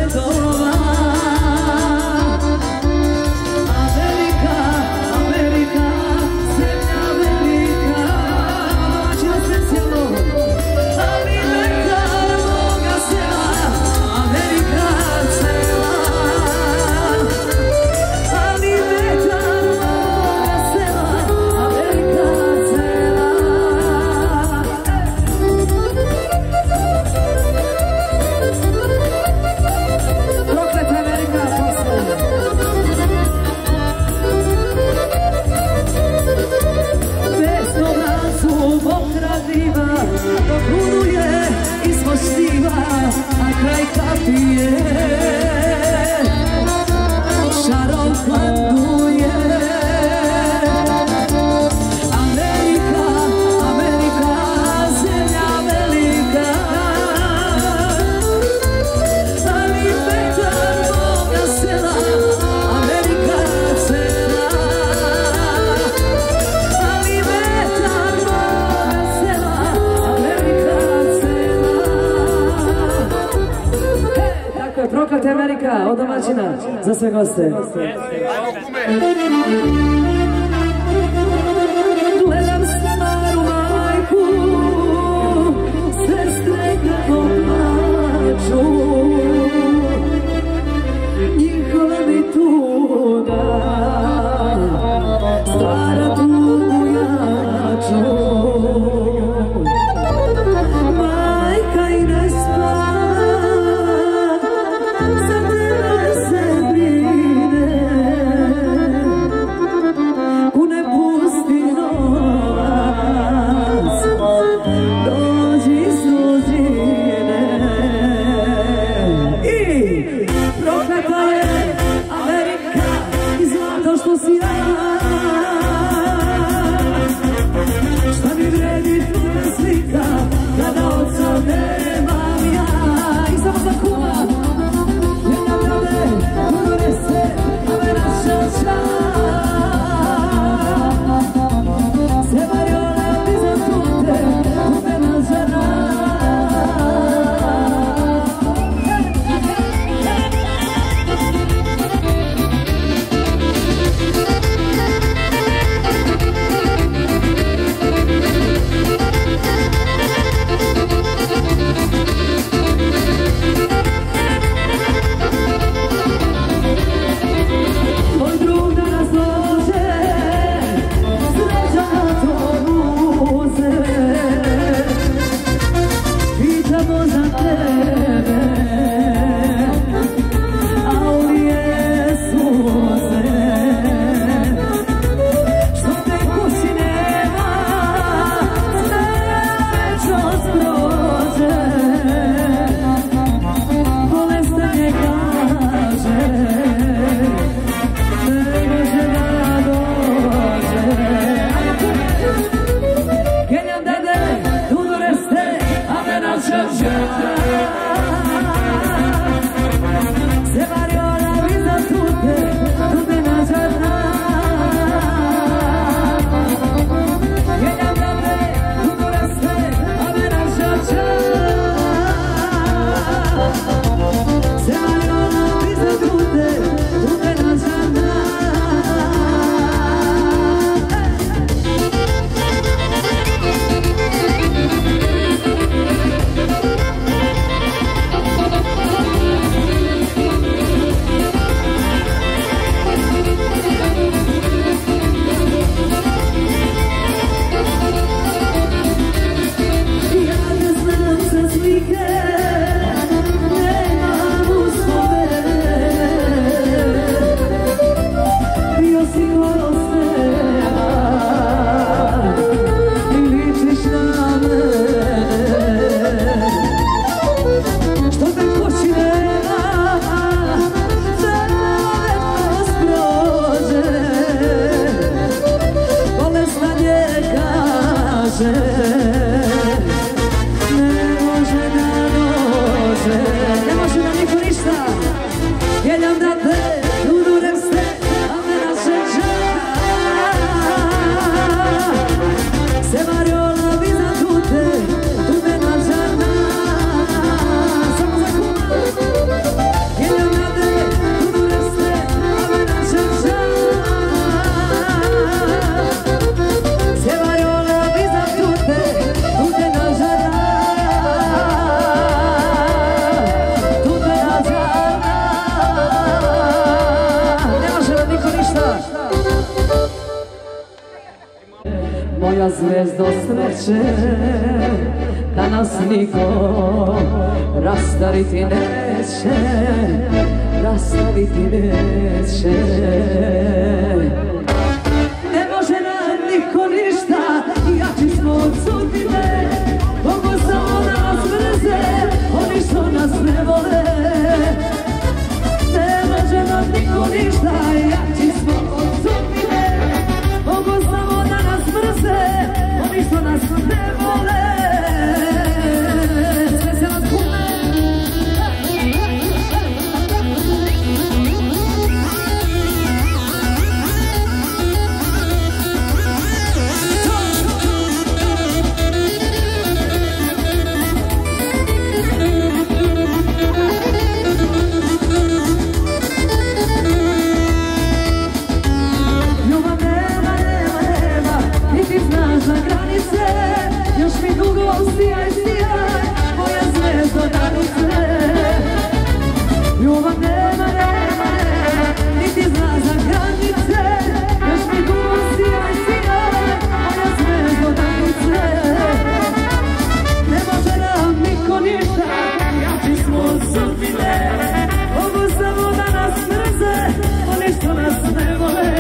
svetova. Amerika, Amerika, zemlja velika, domaćina specijalno, ali vetar moga sela, Amerika cela, ali vetar moga sela, Amerika cela. Prokleta Amerika posle. Bezobrancu mokra diva, buduje ispod štiva, a kraj kapije šarov hladuje. Amerika, Amerika, zemlja velika, ali vetar moga sela, Amerika cela, ali vetar moga sela, Amerika cela. Tako je, prokleta Amerika od domaćina za sve goste. Gledam staru majku, sestre kako plaču, njihova mi tuga stvara tugu jaču. Majka i ne spava, za tebe se brine, u ne pusti novac, dođi suzine. I prokleta je Amerika i zlato što si ja. Šta mi vredi tvoja slika kada oca nemam ja. I samo za kuma jedna vrade unese ove naša čast. Se variola ti za tute ume mažana. moja zvezdo sreće, da nas niko rastaviti neće, rastaviti neće. Ne može nam niko ništa, jači smo od sudbine, mogu samo da nas mrze, oni što nas ne vole. Ne može nam niko ništa, jači smo od sudbine, mogu samo da nas mrze, oni što nas ne vole. Sve se nas kume. Još mi dugo sijaj, sijaj, moja zvezdo danice. Ljubav nema, nema, nema, niti zna za granice. Još mi dugo sijaj, sijaj, moja zvezdo danice. Ne može nam niko ništa, jači smo od sudbine, mogu samo da nas mrze, oni što nas ne vole.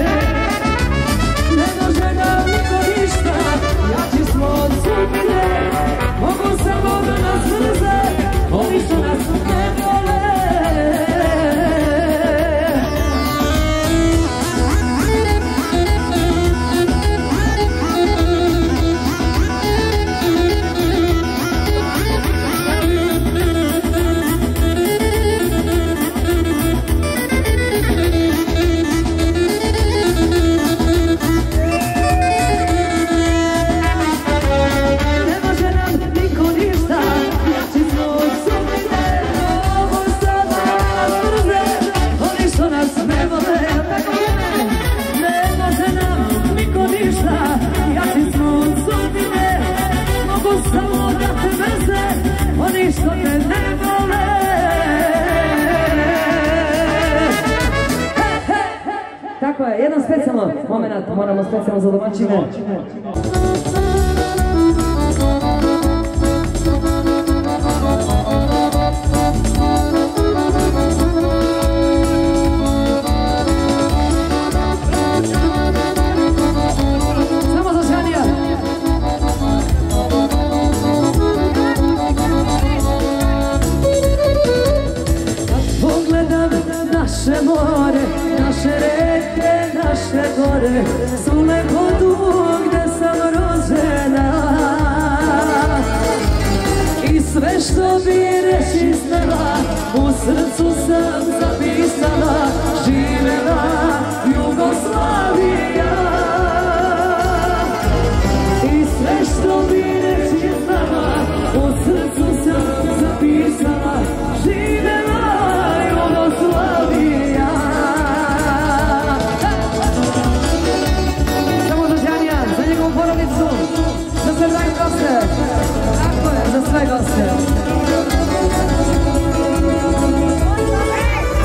Ne može nam niko ništa, jači smo od sudbine, mogu samo da nas mrze, oni što nas ne vole. Tako je, jedan specijalno moment, moramo specijalno za domaćine. Samo za Žanija. Kad pogledam naše more, naše reke, naše gore, su lepotu gde sam rođena. I sve što bi reći znala, u srcu sam zapisala, živela Jugoslavija. I sve što bi reći znala, u srcu sam zapisala, živela Jugoslavija. Samo za Žanija, za njegovu porodicu, za sve dragi goste. Tako je, za sve goste.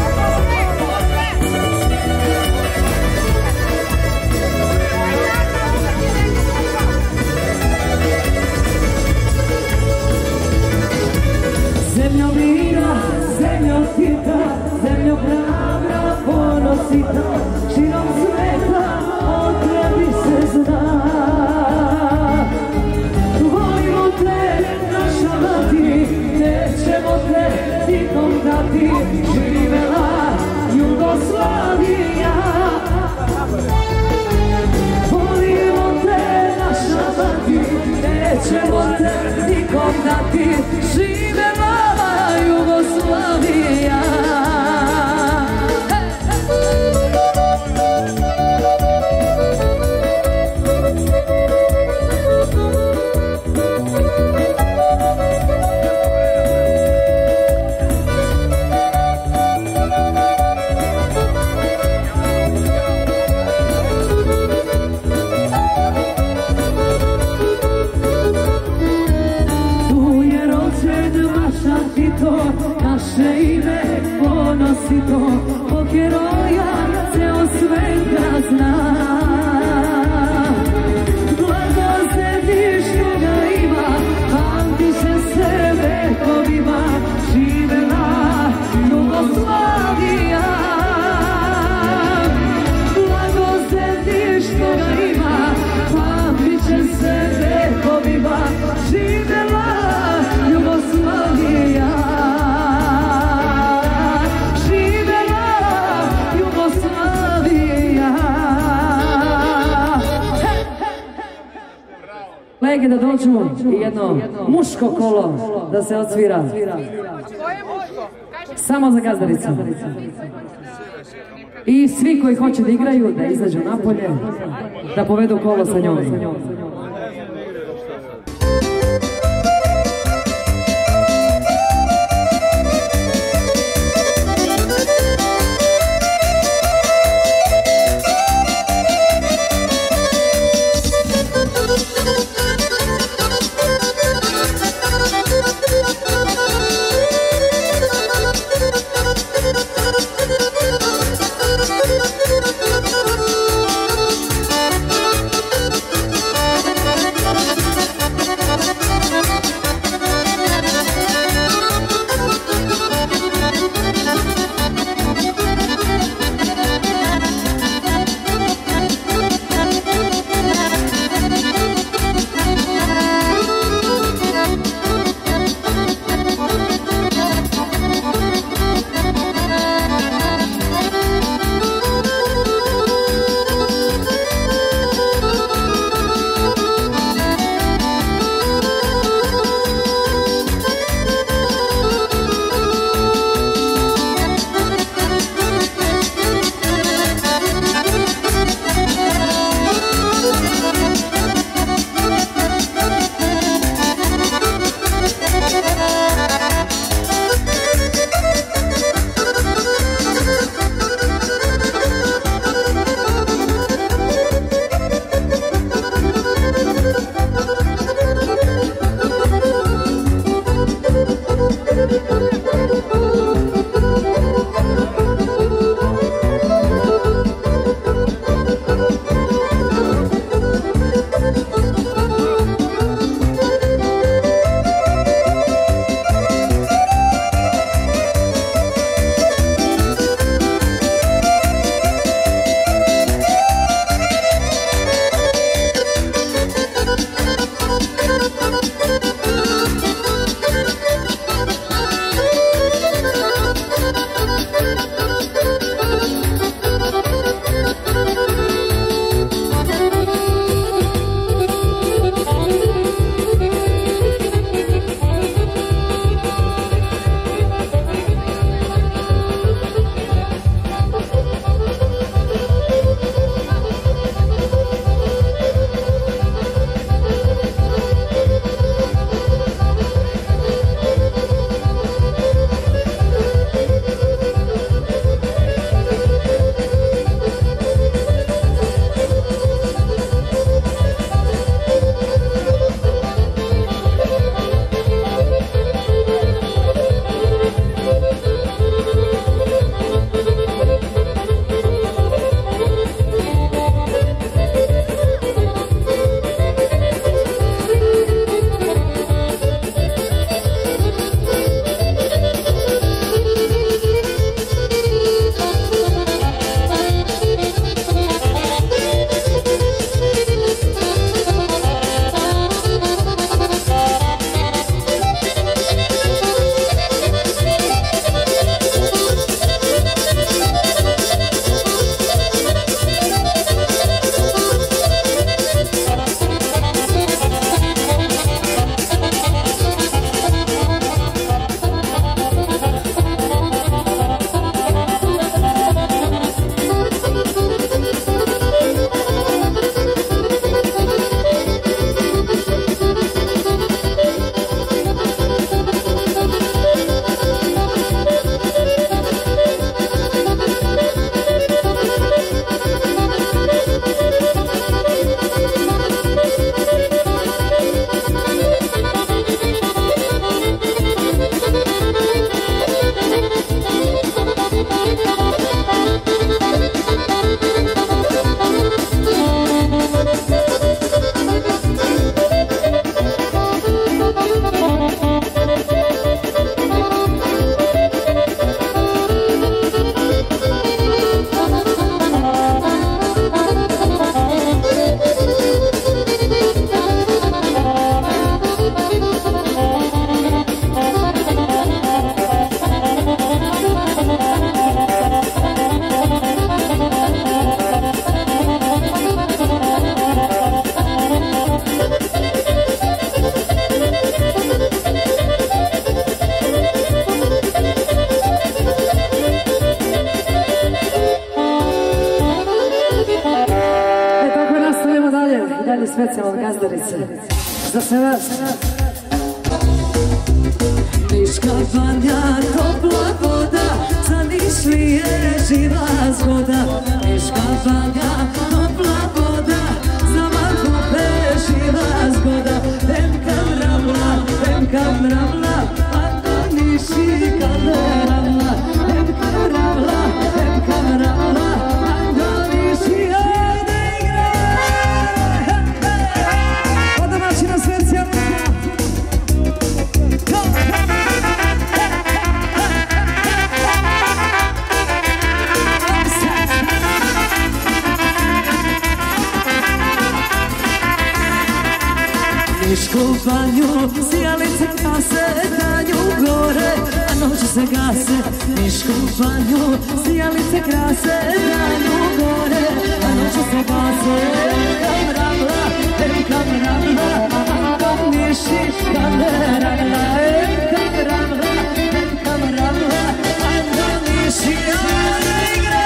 kolege da dođu i jedno muško kolo da se odsvira. Samo za gazdaricu. I svi koji hoće da igraju, da izađu napolje, da povedu kolo sa njom. Thank you. dalje, i dalje specijalno od gazdarice. Za sve vas. Niška banja, topla voda, za Nišlije živa zgoda. Niška banja, topla voda, za Markope živa zgoda. Demka mravla, demka mravla, a to Niši kada mravla. Demka mravla, demka mravla, a to Niši ajde igra. Od domaćina specijalno. Nišku banju, sjalice kase, danju gore, a noći se gase. Nišku banju, sjalice krase, danju gore, a noći se gase. Mravla, emka mravla, a to Niši kamerala. Emka mravla, emka mravla, a to Niši ajde igra.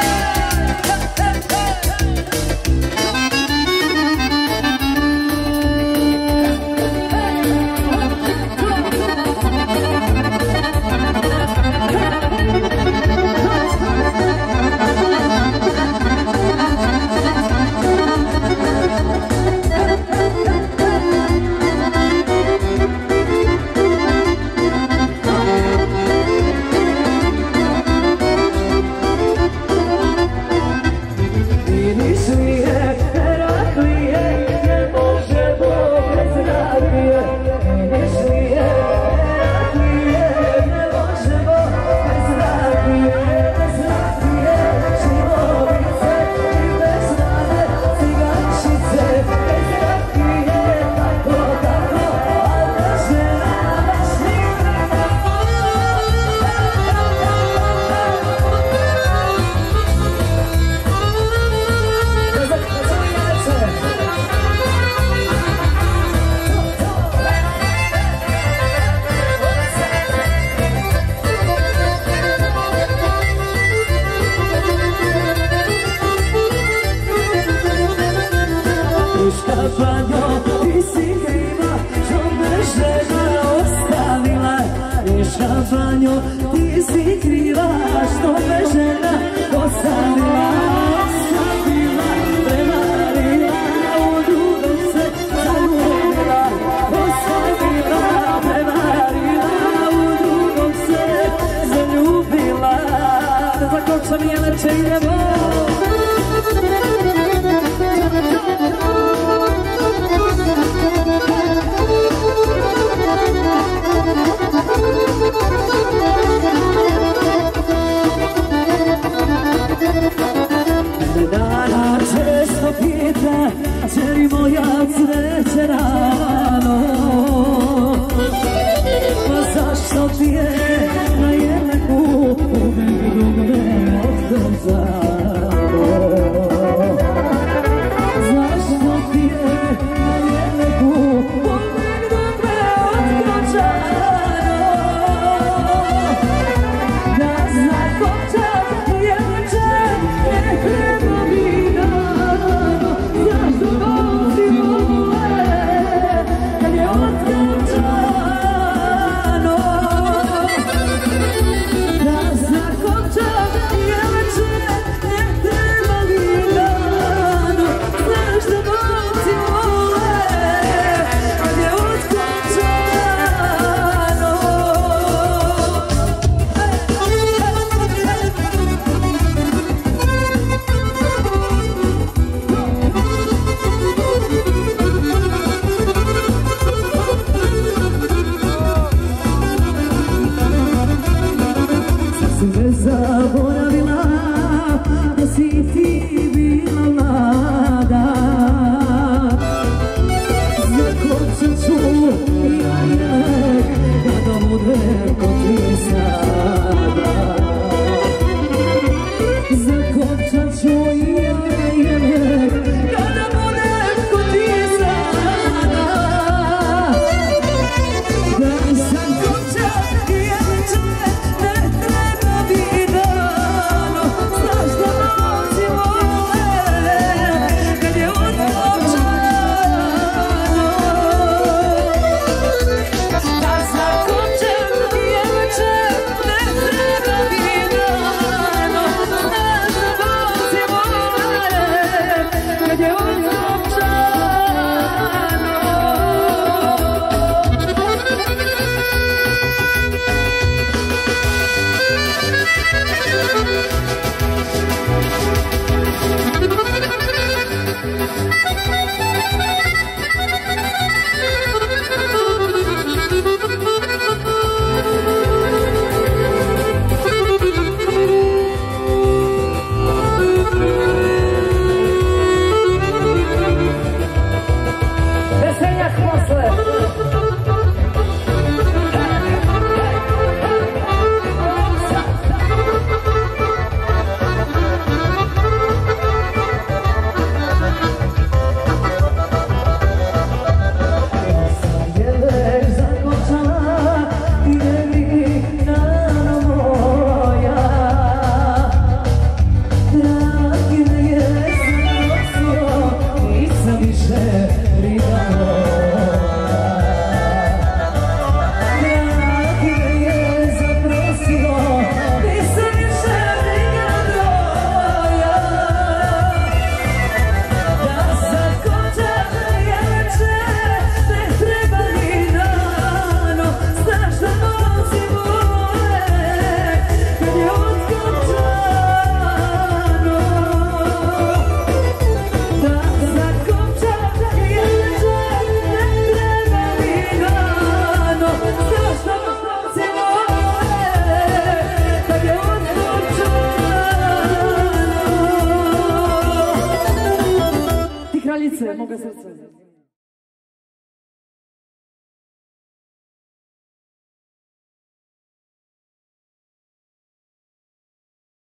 Banjo, ti si kriva, što me žena ostavila, ostavila, prevarila, u drugom se zaljubila, ostavila, prevarila, u drugom se zaljubila. Tako sam je leče idemo. Dana često pita, će li moja sreće rano? Pa zašto ti je na jednaku uvek dugme otkazano? Zašto ti je na jednaku uvek dugme otkazano? Da zna ko čak je čak ne treba mi dano. Zašto nosi moje kad je otkazano? kad je Mogę serce.